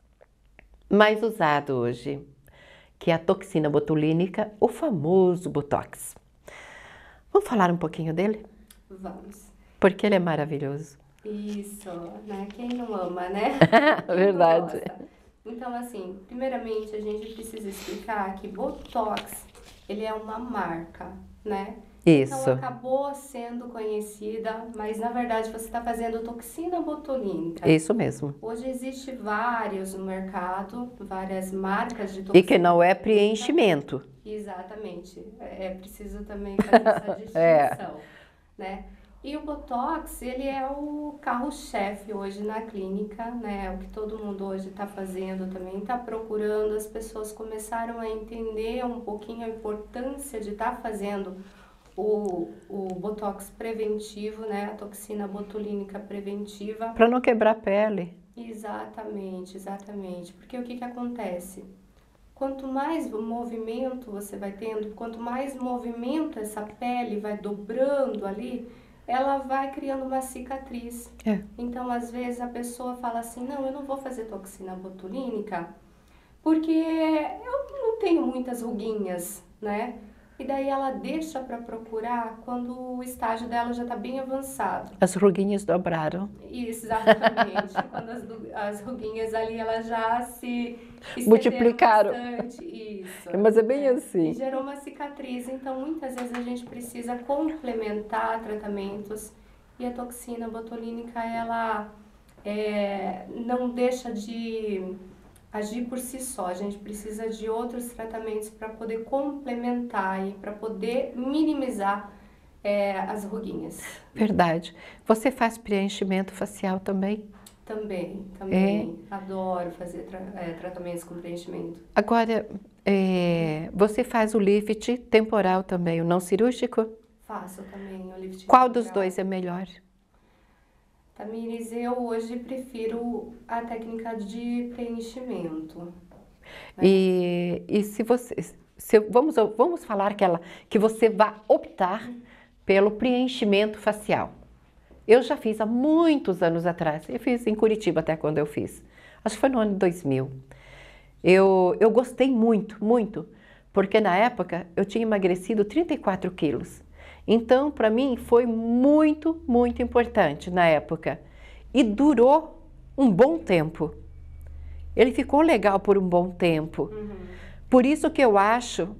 Speaker 2: mais usado hoje, que é a toxina botulínica, o famoso Botox. Vamos falar um pouquinho dele?
Speaker 11: Vamos.
Speaker 2: Porque ele é maravilhoso.
Speaker 11: Isso, né? Quem não ama, né?
Speaker 2: Verdade.
Speaker 11: Então, assim, primeiramente a gente precisa explicar que Botox, ele é uma marca, né?
Speaker 2: Isso.
Speaker 11: Então, acabou sendo conhecida, mas na verdade você está fazendo toxina botulínica.
Speaker 2: Isso mesmo.
Speaker 11: Hoje existe vários no mercado, várias marcas de toxina.
Speaker 2: E que não é preenchimento.
Speaker 11: Exatamente. É preciso também fazer essa distinção, né? E o Botox, ele é o carro-chefe hoje na clínica, né? O que todo mundo hoje está fazendo também, está procurando. As pessoas começaram a entender um pouquinho a importância de estar fazendo o Botox preventivo, né? A toxina botulínica preventiva.
Speaker 2: Para não quebrar a pele.
Speaker 11: Exatamente, exatamente. Porque o que acontece? Quanto mais movimento você vai tendo, quanto mais movimento essa pele vai dobrando ali, ela vai criando uma cicatriz. Então, às vezes, a pessoa fala assim, não, eu não vou fazer toxina botulínica porque eu não tenho muitas ruguinhas, né? E daí ela deixa para procurar quando o estágio dela já está bem avançado.
Speaker 2: As ruguinhas dobraram.
Speaker 11: Exatamente. Quando as ruguinhas ali, elas já se
Speaker 2: multiplicaram.
Speaker 11: Bastante. Isso.
Speaker 2: Mas é bem assim.
Speaker 11: E gerou uma cicatriz. Então, muitas vezes a gente precisa complementar tratamentos. E a toxina botulínica, ela não deixa de agir por si só. A gente precisa de outros tratamentos para poder complementar e para poder minimizar as ruguinhas.
Speaker 2: Verdade. Você faz preenchimento facial também?
Speaker 11: Também. Adoro fazer tratamentos com preenchimento.
Speaker 2: Agora, você faz o lift temporal também, o não cirúrgico?
Speaker 11: Faço também o lift temporal.
Speaker 2: Qual dos dois é melhor?
Speaker 11: Tamires, eu hoje prefiro a técnica de preenchimento. Né?
Speaker 2: E se você... vamos falar que você vai optar pelo preenchimento facial. Eu já fiz há muitos anos atrás. Eu fiz em Curitiba até quando eu fiz. Acho que foi no ano 2000. Eu gostei muito, muito. Porque na época eu tinha emagrecido 34 quilos. Então, para mim, foi muito, muito importante na época. E durou um bom tempo. Ele ficou legal por um bom tempo. Por isso que eu acho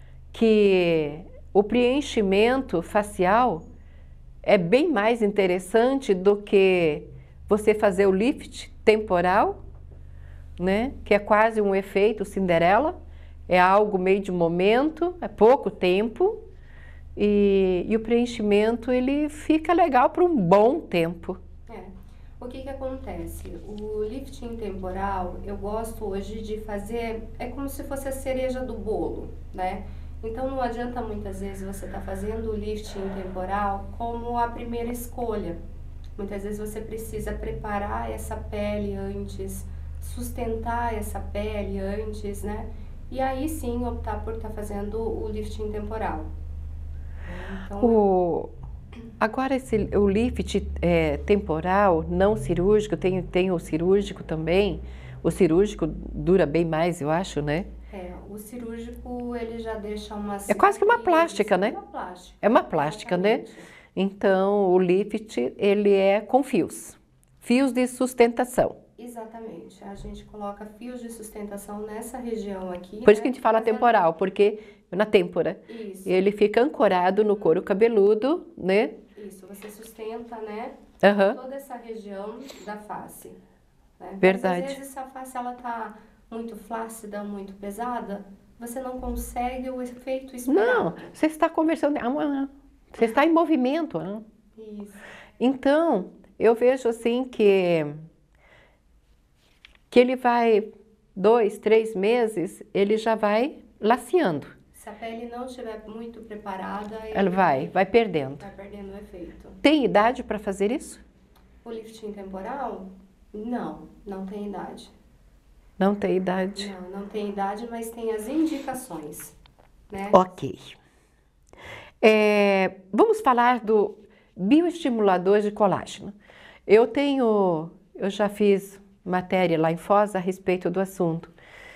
Speaker 2: que o preenchimento facial é bem mais interessante do que você fazer o lift temporal, né? Que é quase um efeito Cinderela. É algo meio de momento, é pouco tempo. E o preenchimento, ele fica legal por um bom tempo.
Speaker 11: O que acontece? O lifting temporal, eu gosto hoje de fazer, é como se fosse a cereja do bolo, né? Então, não adianta muitas vezes você estar fazendo o lifting temporal como a primeira escolha. Muitas vezes você precisa preparar essa pele antes, sustentar essa pele antes, né? E aí sim optar por estar fazendo o lifting temporal. Então,
Speaker 2: agora, o lift temporal, não cirúrgico, tem o cirúrgico também. O cirúrgico dura bem mais, eu acho, né?
Speaker 11: O cirúrgico, ele já deixa uma...
Speaker 2: É quase que uma plástica, né? É uma plástica,
Speaker 11: exatamente,
Speaker 2: né? Então, o lift, ele é com fios. Fios de sustentação.
Speaker 11: Exatamente. A gente coloca fios de sustentação nessa região aqui.
Speaker 2: Por isso que a gente fala temporal, porque na têmpora.
Speaker 11: Isso.
Speaker 2: Ele fica ancorado no couro cabeludo, né?
Speaker 11: Isso, você sustenta, né? Toda essa região da face. Né?
Speaker 2: Verdade.
Speaker 11: Mas, às vezes a face ela tá muito flácida, muito pesada, você não consegue o efeito esperado.
Speaker 2: Não, você está conversando, você está em movimento.
Speaker 11: Isso.
Speaker 2: Então, eu vejo assim que ele vai 2, 3 meses, ele já vai laceando.
Speaker 11: Se a pele não estiver muito preparada,
Speaker 2: Ela vai perdendo.
Speaker 11: Vai perdendo o efeito.
Speaker 2: Tem idade para fazer isso?
Speaker 11: O lifting temporal? Não tem idade.
Speaker 2: Não tem idade.
Speaker 11: Não tem idade, mas tem as indicações, né?
Speaker 2: Ok. Vamos falar do bioestimulador de colágeno. Eu já fiz matéria lá em Foz a respeito do assunto.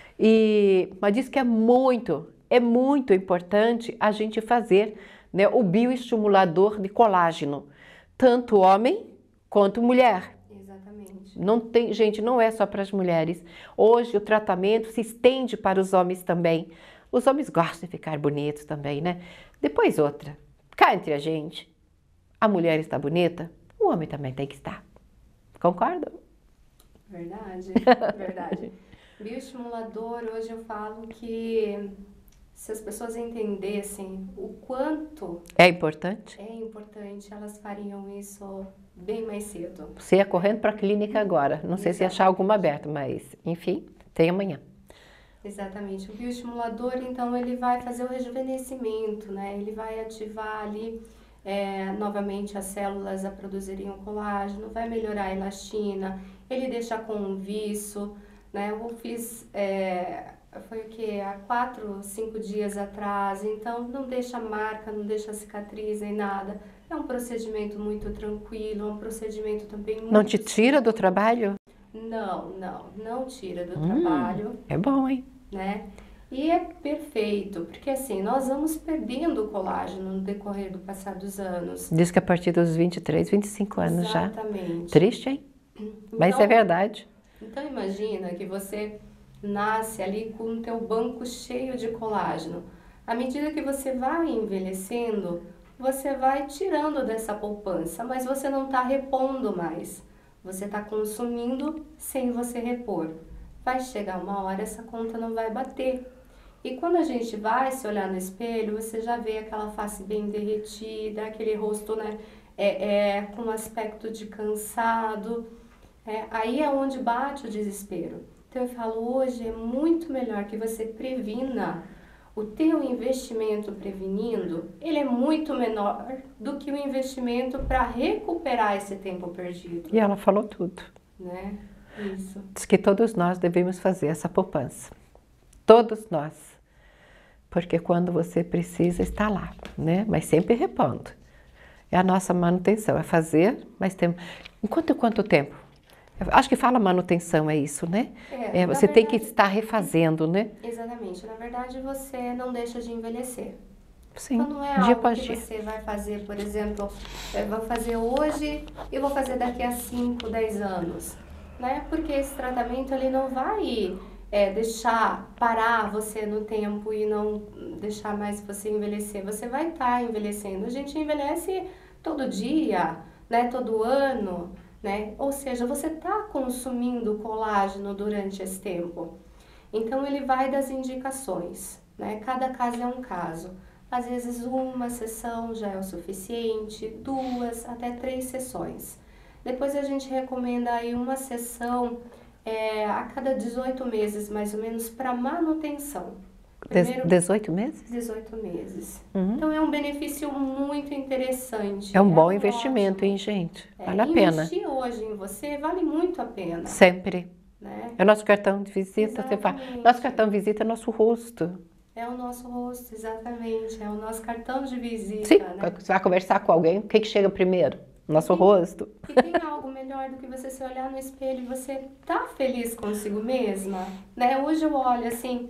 Speaker 2: Mas diz que é muito importante a gente fazer, né, o bioestimulador de colágeno, tanto homem quanto mulher.
Speaker 11: Exatamente.
Speaker 2: Gente, não é só para as mulheres. Hoje o tratamento se estende para os homens também. Os homens gostam de ficar bonitos também, né? Depois outra, cá entre a gente, a mulher está bonita, o homem também tem que estar. Concordam?
Speaker 11: Verdade, verdade. Bioestimulador, hoje eu falo que se as pessoas entendessem o quanto
Speaker 2: é importante,
Speaker 11: elas fariam isso bem mais cedo.
Speaker 2: Você ia correndo para a clínica agora, não sei se achar alguma aberta, mas enfim, tem amanhã.
Speaker 11: Exatamente. O bioestimulador, então, ele vai fazer o rejuvenescimento, né? Ele vai ativar ali novamente as células a produzirem o colágeno, vai melhorar a elastina, ele deixa com um viço, né? Eu fiz, foi o que? Há 4, 5 dias atrás, então não deixa marca, não deixa cicatriz nem nada. É um procedimento muito tranquilo, é um procedimento também muito...
Speaker 2: Não te tira do trabalho?
Speaker 11: Não tira do trabalho.
Speaker 2: É bom, hein?
Speaker 11: Né? E é perfeito, porque assim, nós vamos perdendo o colágeno no decorrer do passar dos anos.
Speaker 2: Diz que a partir dos 23, 25 anos já.
Speaker 11: Exatamente.
Speaker 2: Triste, hein? Mas é verdade.
Speaker 11: Então imagina que você nasce ali com o teu banco cheio de colágeno. À medida que você vai envelhecendo, você vai tirando dessa poupança, mas você não está repondo mais. Você está consumindo sem você repor. Vai chegar uma hora, essa conta não vai bater. E quando a gente vai se olhar no espelho, você já vê aquela face bem derretida, aquele rosto, né, com um aspecto de cansado. Aí é onde bate o desespero. Então eu falo, hoje é muito melhor que você previna. O teu investimento prevenindo, ele é muito menor do que o investimento para recuperar esse tempo perdido.
Speaker 2: E ela falou tudo.
Speaker 11: Né? Isso.
Speaker 2: Diz que todos nós devemos fazer essa poupança. Todos nós. Porque quando você precisa, está lá, né? Mas sempre repondo. É a nossa manutenção, é fazer, mas tem... Quanto tempo? Acho que fala manutenção, é isso, né? Você tem que estar refazendo, né?
Speaker 11: Exatamente. Na verdade, você não deixa de envelhecer.
Speaker 2: Sim,
Speaker 11: então, não é algo que você vai fazer, por exemplo, eu vou fazer hoje e vou fazer daqui a 5, 10 anos. Né? Porque esse tratamento ele não vai deixar parar você no tempo e não deixar mais você envelhecer. Você vai estar envelhecendo. A gente envelhece todo dia, né? Todo ano. Né? Ou seja, você está consumindo colágeno durante esse tempo. Então, ele vai das indicações, né? Cada caso é um caso. Às vezes, uma sessão já é o suficiente, 2 até 3 sessões. Depois, a gente recomenda aí uma sessão a cada 18 meses, mais ou menos, para manutenção.
Speaker 2: 18 meses?
Speaker 11: 18 meses. Então, é um benefício muito interessante.
Speaker 2: É um bom investimento, hein, gente? Vale a pena.
Speaker 11: Investir hoje em você vale muito a pena.
Speaker 2: Sempre.
Speaker 11: Né?
Speaker 2: É o nosso cartão de visita. Você fala, nosso cartão de visita é nosso rosto.
Speaker 11: É o nosso rosto, exatamente. É o nosso cartão de visita.
Speaker 2: Sim,
Speaker 11: né?
Speaker 2: Você vai conversar com alguém, o que chega primeiro? Nosso rosto.
Speaker 11: E tem algo melhor do que você se olhar no espelho e você tá feliz consigo mesma? Né? Hoje eu olho assim...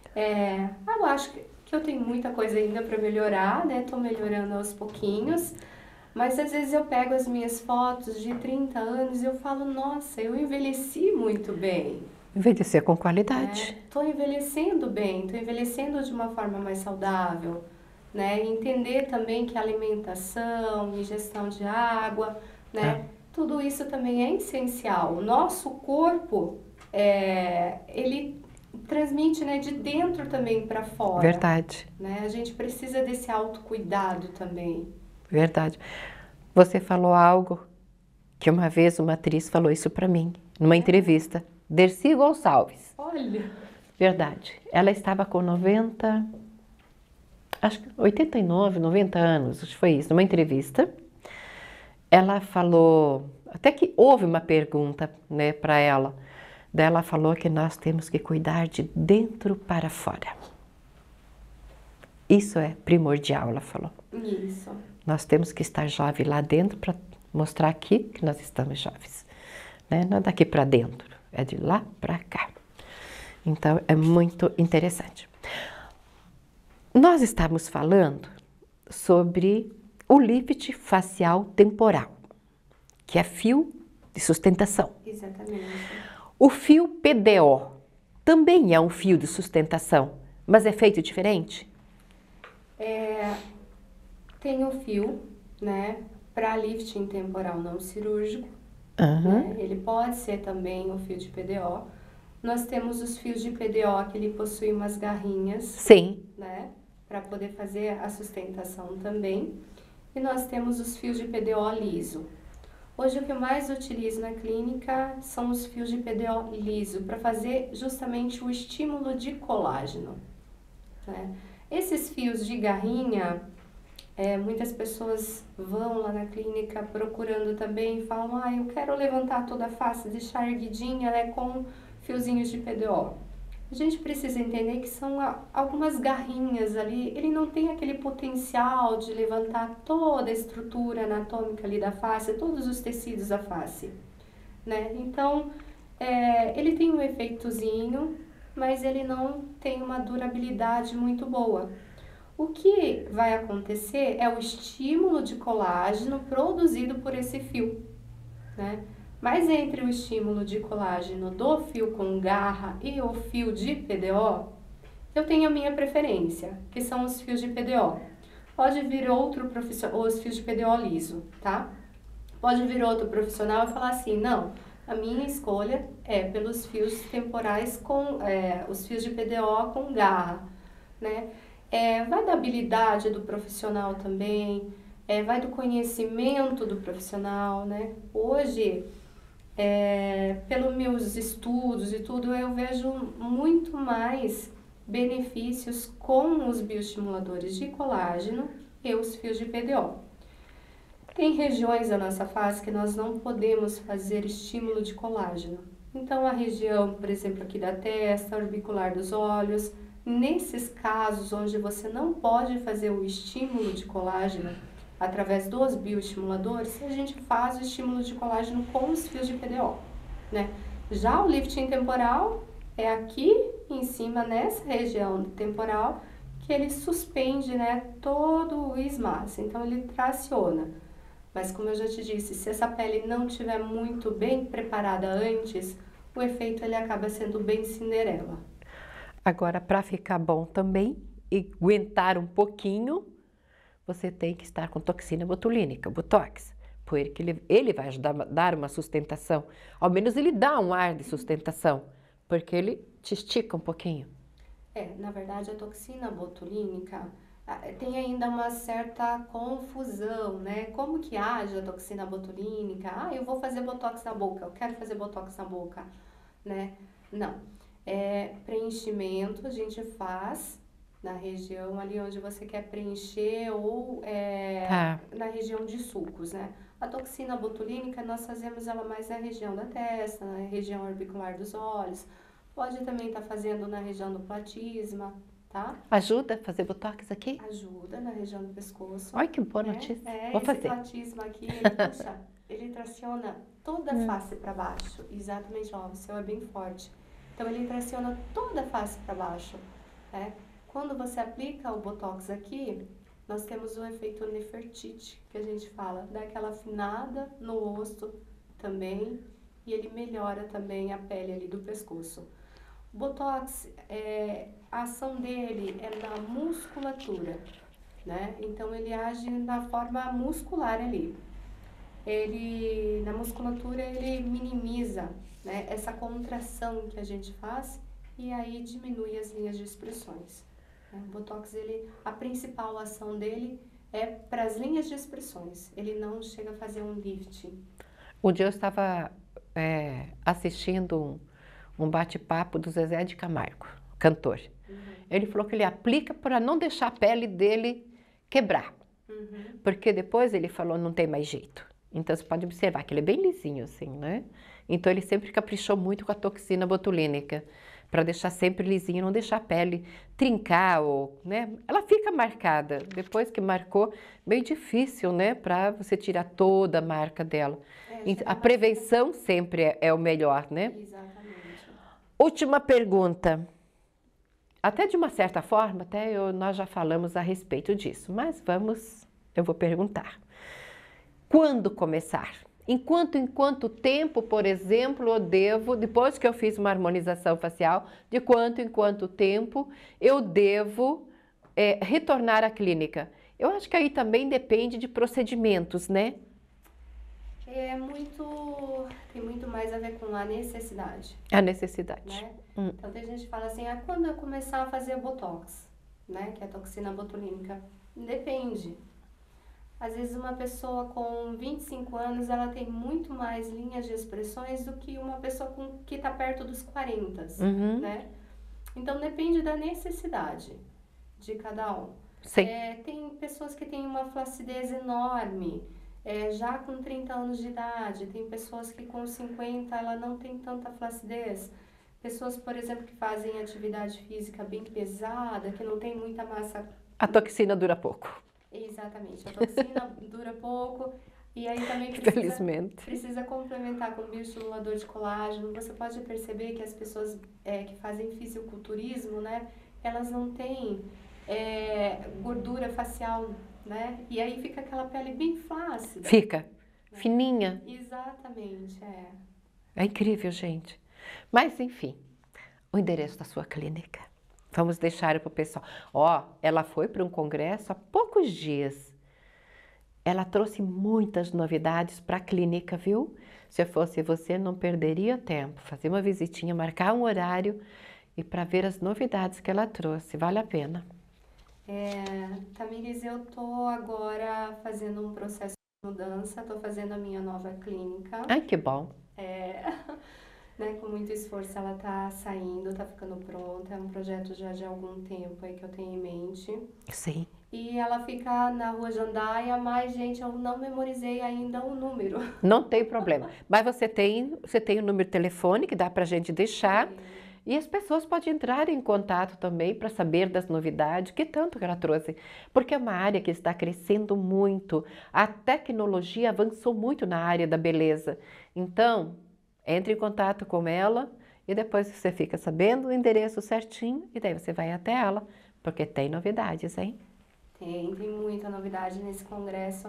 Speaker 11: eu acho que eu tenho muita coisa ainda para melhorar, né? Tô melhorando aos pouquinhos, mas às vezes eu pego as minhas fotos de 30 anos e eu falo, nossa, eu envelheci muito bem.
Speaker 2: Envelhecer com qualidade.
Speaker 11: Tô envelhecendo bem, tô envelhecendo de uma forma mais saudável, né? Entender também que alimentação, ingestão de água, né? Tudo isso também é essencial. O nosso corpo, ele transmite, né, de dentro também para fora.
Speaker 2: Verdade.
Speaker 11: Né? A gente precisa desse autocuidado também.
Speaker 2: Verdade. Você falou algo que uma vez uma atriz falou isso para mim, numa entrevista. Dercy Gonçalves.
Speaker 11: Olha.
Speaker 2: Verdade. Ela estava com 89, 90 anos, acho que foi isso, numa entrevista. Ela falou, até que houve uma pergunta, né, para ela. Daí ela falou que nós temos que cuidar de dentro para fora. Isso é primordial, ela falou.
Speaker 11: Isso.
Speaker 2: Nós temos que estar jovem lá dentro para mostrar aqui que nós estamos jovens. Né? Não é daqui para dentro, é de lá para cá. Então, é muito interessante. Nós estamos falando sobre o lift facial temporal, que é fio de sustentação.
Speaker 11: Exatamente.
Speaker 2: O fio PDO também é um fio de sustentação, mas é feito diferente?
Speaker 11: Tem o fio, né, para lifting temporal não cirúrgico.
Speaker 2: Uhum.
Speaker 11: Né? Ele pode ser também o fio de PDO. Nós temos os fios de PDO que ele possui umas garrinhas.
Speaker 2: Sim.
Speaker 11: Né, para poder fazer a sustentação também. E nós temos os fios de PDO liso. Hoje o que eu mais utilizo na clínica são os fios de PDO liso, para fazer justamente o estímulo de colágeno. Né? Esses fios de garrinha, muitas pessoas vão lá na clínica procurando também e falam, eu quero levantar toda a face, deixar erguidinha, né, com fiozinhos de PDO. A gente precisa entender que são algumas garrinhas ali, ele não tem aquele potencial de levantar toda a estrutura anatômica ali da face, todos os tecidos da face, né? Então, ele tem um efeitozinho, mas ele não tem uma durabilidade muito boa. O que vai acontecer é o estímulo de colágeno produzido por esse fio, né? Mas entre o estímulo de colágeno do fio com garra e o fio de PDO, eu tenho a minha preferência, que são os fios de PDO. Pode vir outro profissional, os fios de PDO liso, tá? Pode vir outro profissional e falar assim, não, a minha escolha é pelos fios temporais com, os fios de PDO com garra, né? Vai da habilidade do profissional também, vai do conhecimento do profissional, né? Hoje, pelos meus estudos e tudo, eu vejo muito mais benefícios com os bioestimuladores de colágeno e os fios de PDO. Tem regiões da nossa face que nós não podemos fazer estímulo de colágeno. Então, a região, por exemplo, aqui da testa, orbicular dos olhos, nesses casos onde você não pode fazer o estímulo de colágeno através dos bioestimuladores, a gente faz o estímulo de colágeno com os fios de PDO, né? Já o lifting temporal é aqui em cima, nessa região temporal, que ele suspende, né, todo o esmalte, então ele traciona. Mas como eu já te disse, se essa pele não estiver muito bem preparada antes, o efeito ele acaba sendo bem Cinderela.
Speaker 2: Agora, para ficar bom também e aguentar um pouquinho, você tem que estar com toxina botulínica, Botox, porque ele vai ajudar a dar uma sustentação. Ao menos ele dá um ar de sustentação, porque ele te estica um pouquinho.
Speaker 11: Na verdade, a toxina botulínica tem ainda uma certa confusão, né? Como que age a toxina botulínica? Eu vou fazer botox na boca, eu quero fazer botox na boca, né? Não. Preenchimento a gente faz na região ali onde você quer preencher ou na região de sulcos, né? A toxina botulínica nós fazemos ela mais na região da testa, na região orbicular dos olhos. Pode também estar fazendo na região do platisma, tá?
Speaker 2: Ajuda a fazer botox aqui?
Speaker 11: Ajuda na região do pescoço.
Speaker 2: Olha que boa notícia. Vou
Speaker 11: esse
Speaker 2: fazer.
Speaker 11: platisma aqui, ele traciona toda a face para baixo. Exatamente, ó, o seu é bem forte. Então, ele traciona toda a face para baixo, né? Quando você aplica o botox aqui, nós temos o efeito Nefertiti, que a gente fala, dá aquela afinada no rosto também, e ele melhora também a pele ali do pescoço. O botox, a ação dele é na musculatura, né? Então, ele age na forma muscular ali. Na musculatura, ele minimiza, né, essa contração que a gente faz e aí diminui as linhas de expressões. O Botox, a principal ação dele é para as linhas de expressões, ele não chega a fazer um lifting.
Speaker 2: Um dia eu estava assistindo um bate-papo do Zezé de Camargo, cantor. Ele falou que ele aplica para não deixar a pele dele quebrar, porque depois ele falou não tem mais jeito. Então você pode observar que ele é bem lisinho assim, né? Então ele sempre caprichou muito com a toxina botulínica, para deixar sempre lisinho, não deixar a pele trincar, ou, né? Ela fica marcada, depois que marcou, meio difícil, né? Para você tirar toda a marca dela. A prevenção sempre é o melhor, né?
Speaker 11: Exatamente.
Speaker 2: Última pergunta. Até de uma certa forma, nós já falamos a respeito disso, mas eu vou perguntar. Quando começar? Em quanto tempo, por exemplo, eu devo, depois que eu fiz uma harmonização facial, de em quanto tempo eu devo retornar à clínica? Eu acho que aí também depende de procedimentos, né?
Speaker 11: Tem muito mais a ver com a necessidade.
Speaker 2: A necessidade.
Speaker 11: Né? Então tem gente que fala assim, quando eu começar a fazer Botox, né, que é a toxina botulínica? Depende. Às vezes uma pessoa com 25 anos, ela tem muito mais linhas de expressões do que uma pessoa que está perto dos 40, né? Então depende da necessidade de cada um.
Speaker 2: Sim.
Speaker 11: Tem pessoas que têm uma flacidez enorme, já com 30 anos de idade. Tem pessoas que com 50 ela não tem tanta flacidez. Pessoas, por exemplo, que fazem atividade física bem pesada, que não tem muita massa. A
Speaker 2: toxina dura pouco.
Speaker 11: Exatamente, a toxina dura pouco. E aí também precisa complementar com bioestimulador de colágeno. Você pode perceber que as pessoas que fazem fisiculturismo, né, elas não têm gordura facial, né? E aí fica aquela pele bem flácida.
Speaker 2: Fica, fininha.
Speaker 11: Exatamente,
Speaker 2: É incrível, gente. Mas, enfim, o endereço da sua clínica. Vamos deixar para o pessoal. Ela foi para um congresso há poucos dias. Ela trouxe muitas novidades para a clínica, viu? Se eu fosse você, não perderia tempo. Fazer uma visitinha, marcar um horário e para ver as novidades que ela trouxe. Vale a pena.
Speaker 11: Tamires, eu tô agora fazendo um processo de mudança. Tô fazendo a minha nova clínica.
Speaker 2: Ai, que bom.
Speaker 11: Né, com muito esforço ela tá saindo, tá ficando pronta. É um projeto já de algum tempo aí que eu tenho em mente.
Speaker 2: Sim.
Speaker 11: E ela fica na Rua Jandaia, mas, gente, eu não memorizei ainda o número.
Speaker 2: Não tem problema. Mas você tem o número de telefone que dá pra gente deixar. Sim. E as pessoas podem entrar em contato também para saber das novidades, que tanto que ela trouxe. Porque é uma área que está crescendo muito. A tecnologia avançou muito na área da beleza. Então, entre em contato com ela e depois você fica sabendo o endereço certinho e daí você vai até ela, porque tem novidades, hein?
Speaker 11: Tem muita novidade nesse congresso.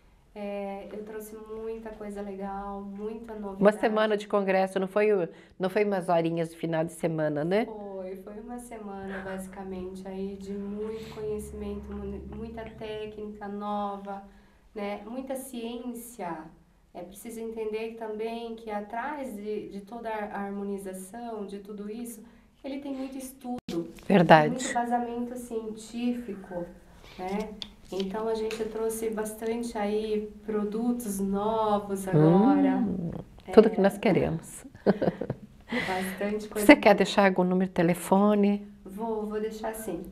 Speaker 11: Eu trouxe muita coisa legal, muita novidade.
Speaker 2: Uma semana de congresso, não foi umas horinhas de final de semana, né?
Speaker 11: Foi uma semana, basicamente, aí de muito conhecimento, muita técnica nova, né? Muita ciência. É preciso entender também que atrás de toda a harmonização, de tudo isso, ele tem muito estudo.
Speaker 2: Verdade.
Speaker 11: Muito vazamento científico, né? Então a gente trouxe bastante aí produtos novos agora.
Speaker 2: Tudo que nós queremos.
Speaker 11: Bastante coisa.
Speaker 2: Você quer deixar algum número de telefone?
Speaker 11: Vou deixar assim.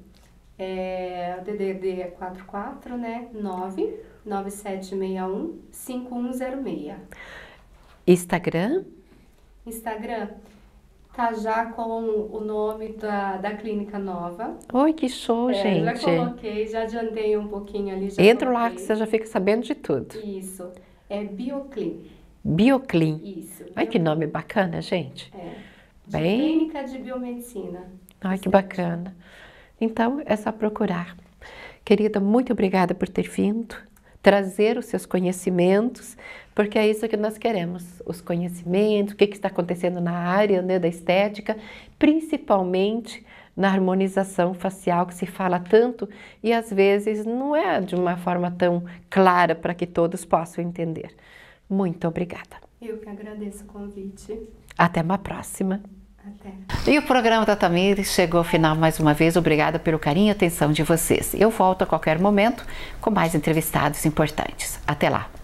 Speaker 11: O DDD é 44, né? 99761-5106.
Speaker 2: Instagram?
Speaker 11: Instagram tá já com o nome da clínica nova.
Speaker 2: Oi, que show, gente.
Speaker 11: Já coloquei, já adiantei um pouquinho ali.
Speaker 2: Entra lá que você já fica sabendo de tudo.
Speaker 11: Isso. É Bioclean.
Speaker 2: Bioclean.
Speaker 11: Isso.
Speaker 2: Ai, que nome bacana, gente.
Speaker 11: Clínica de Biomedicina.
Speaker 2: Ai, que bacana. Então, é só procurar. Querida, muito obrigada por ter vindo, trazer os seus conhecimentos, porque é isso que nós queremos, os conhecimentos, o que está acontecendo na área, né, da estética, principalmente na harmonização facial, que se fala tanto e às vezes não é de uma forma tão clara para que todos possam entender. Muito obrigada.
Speaker 11: Eu que agradeço o convite.
Speaker 2: Até uma próxima.
Speaker 11: Até.
Speaker 2: E o programa da Tamires chegou ao final mais uma vez. Obrigada pelo carinho e atenção de vocês. Eu volto a qualquer momento com mais entrevistados importantes. Até lá!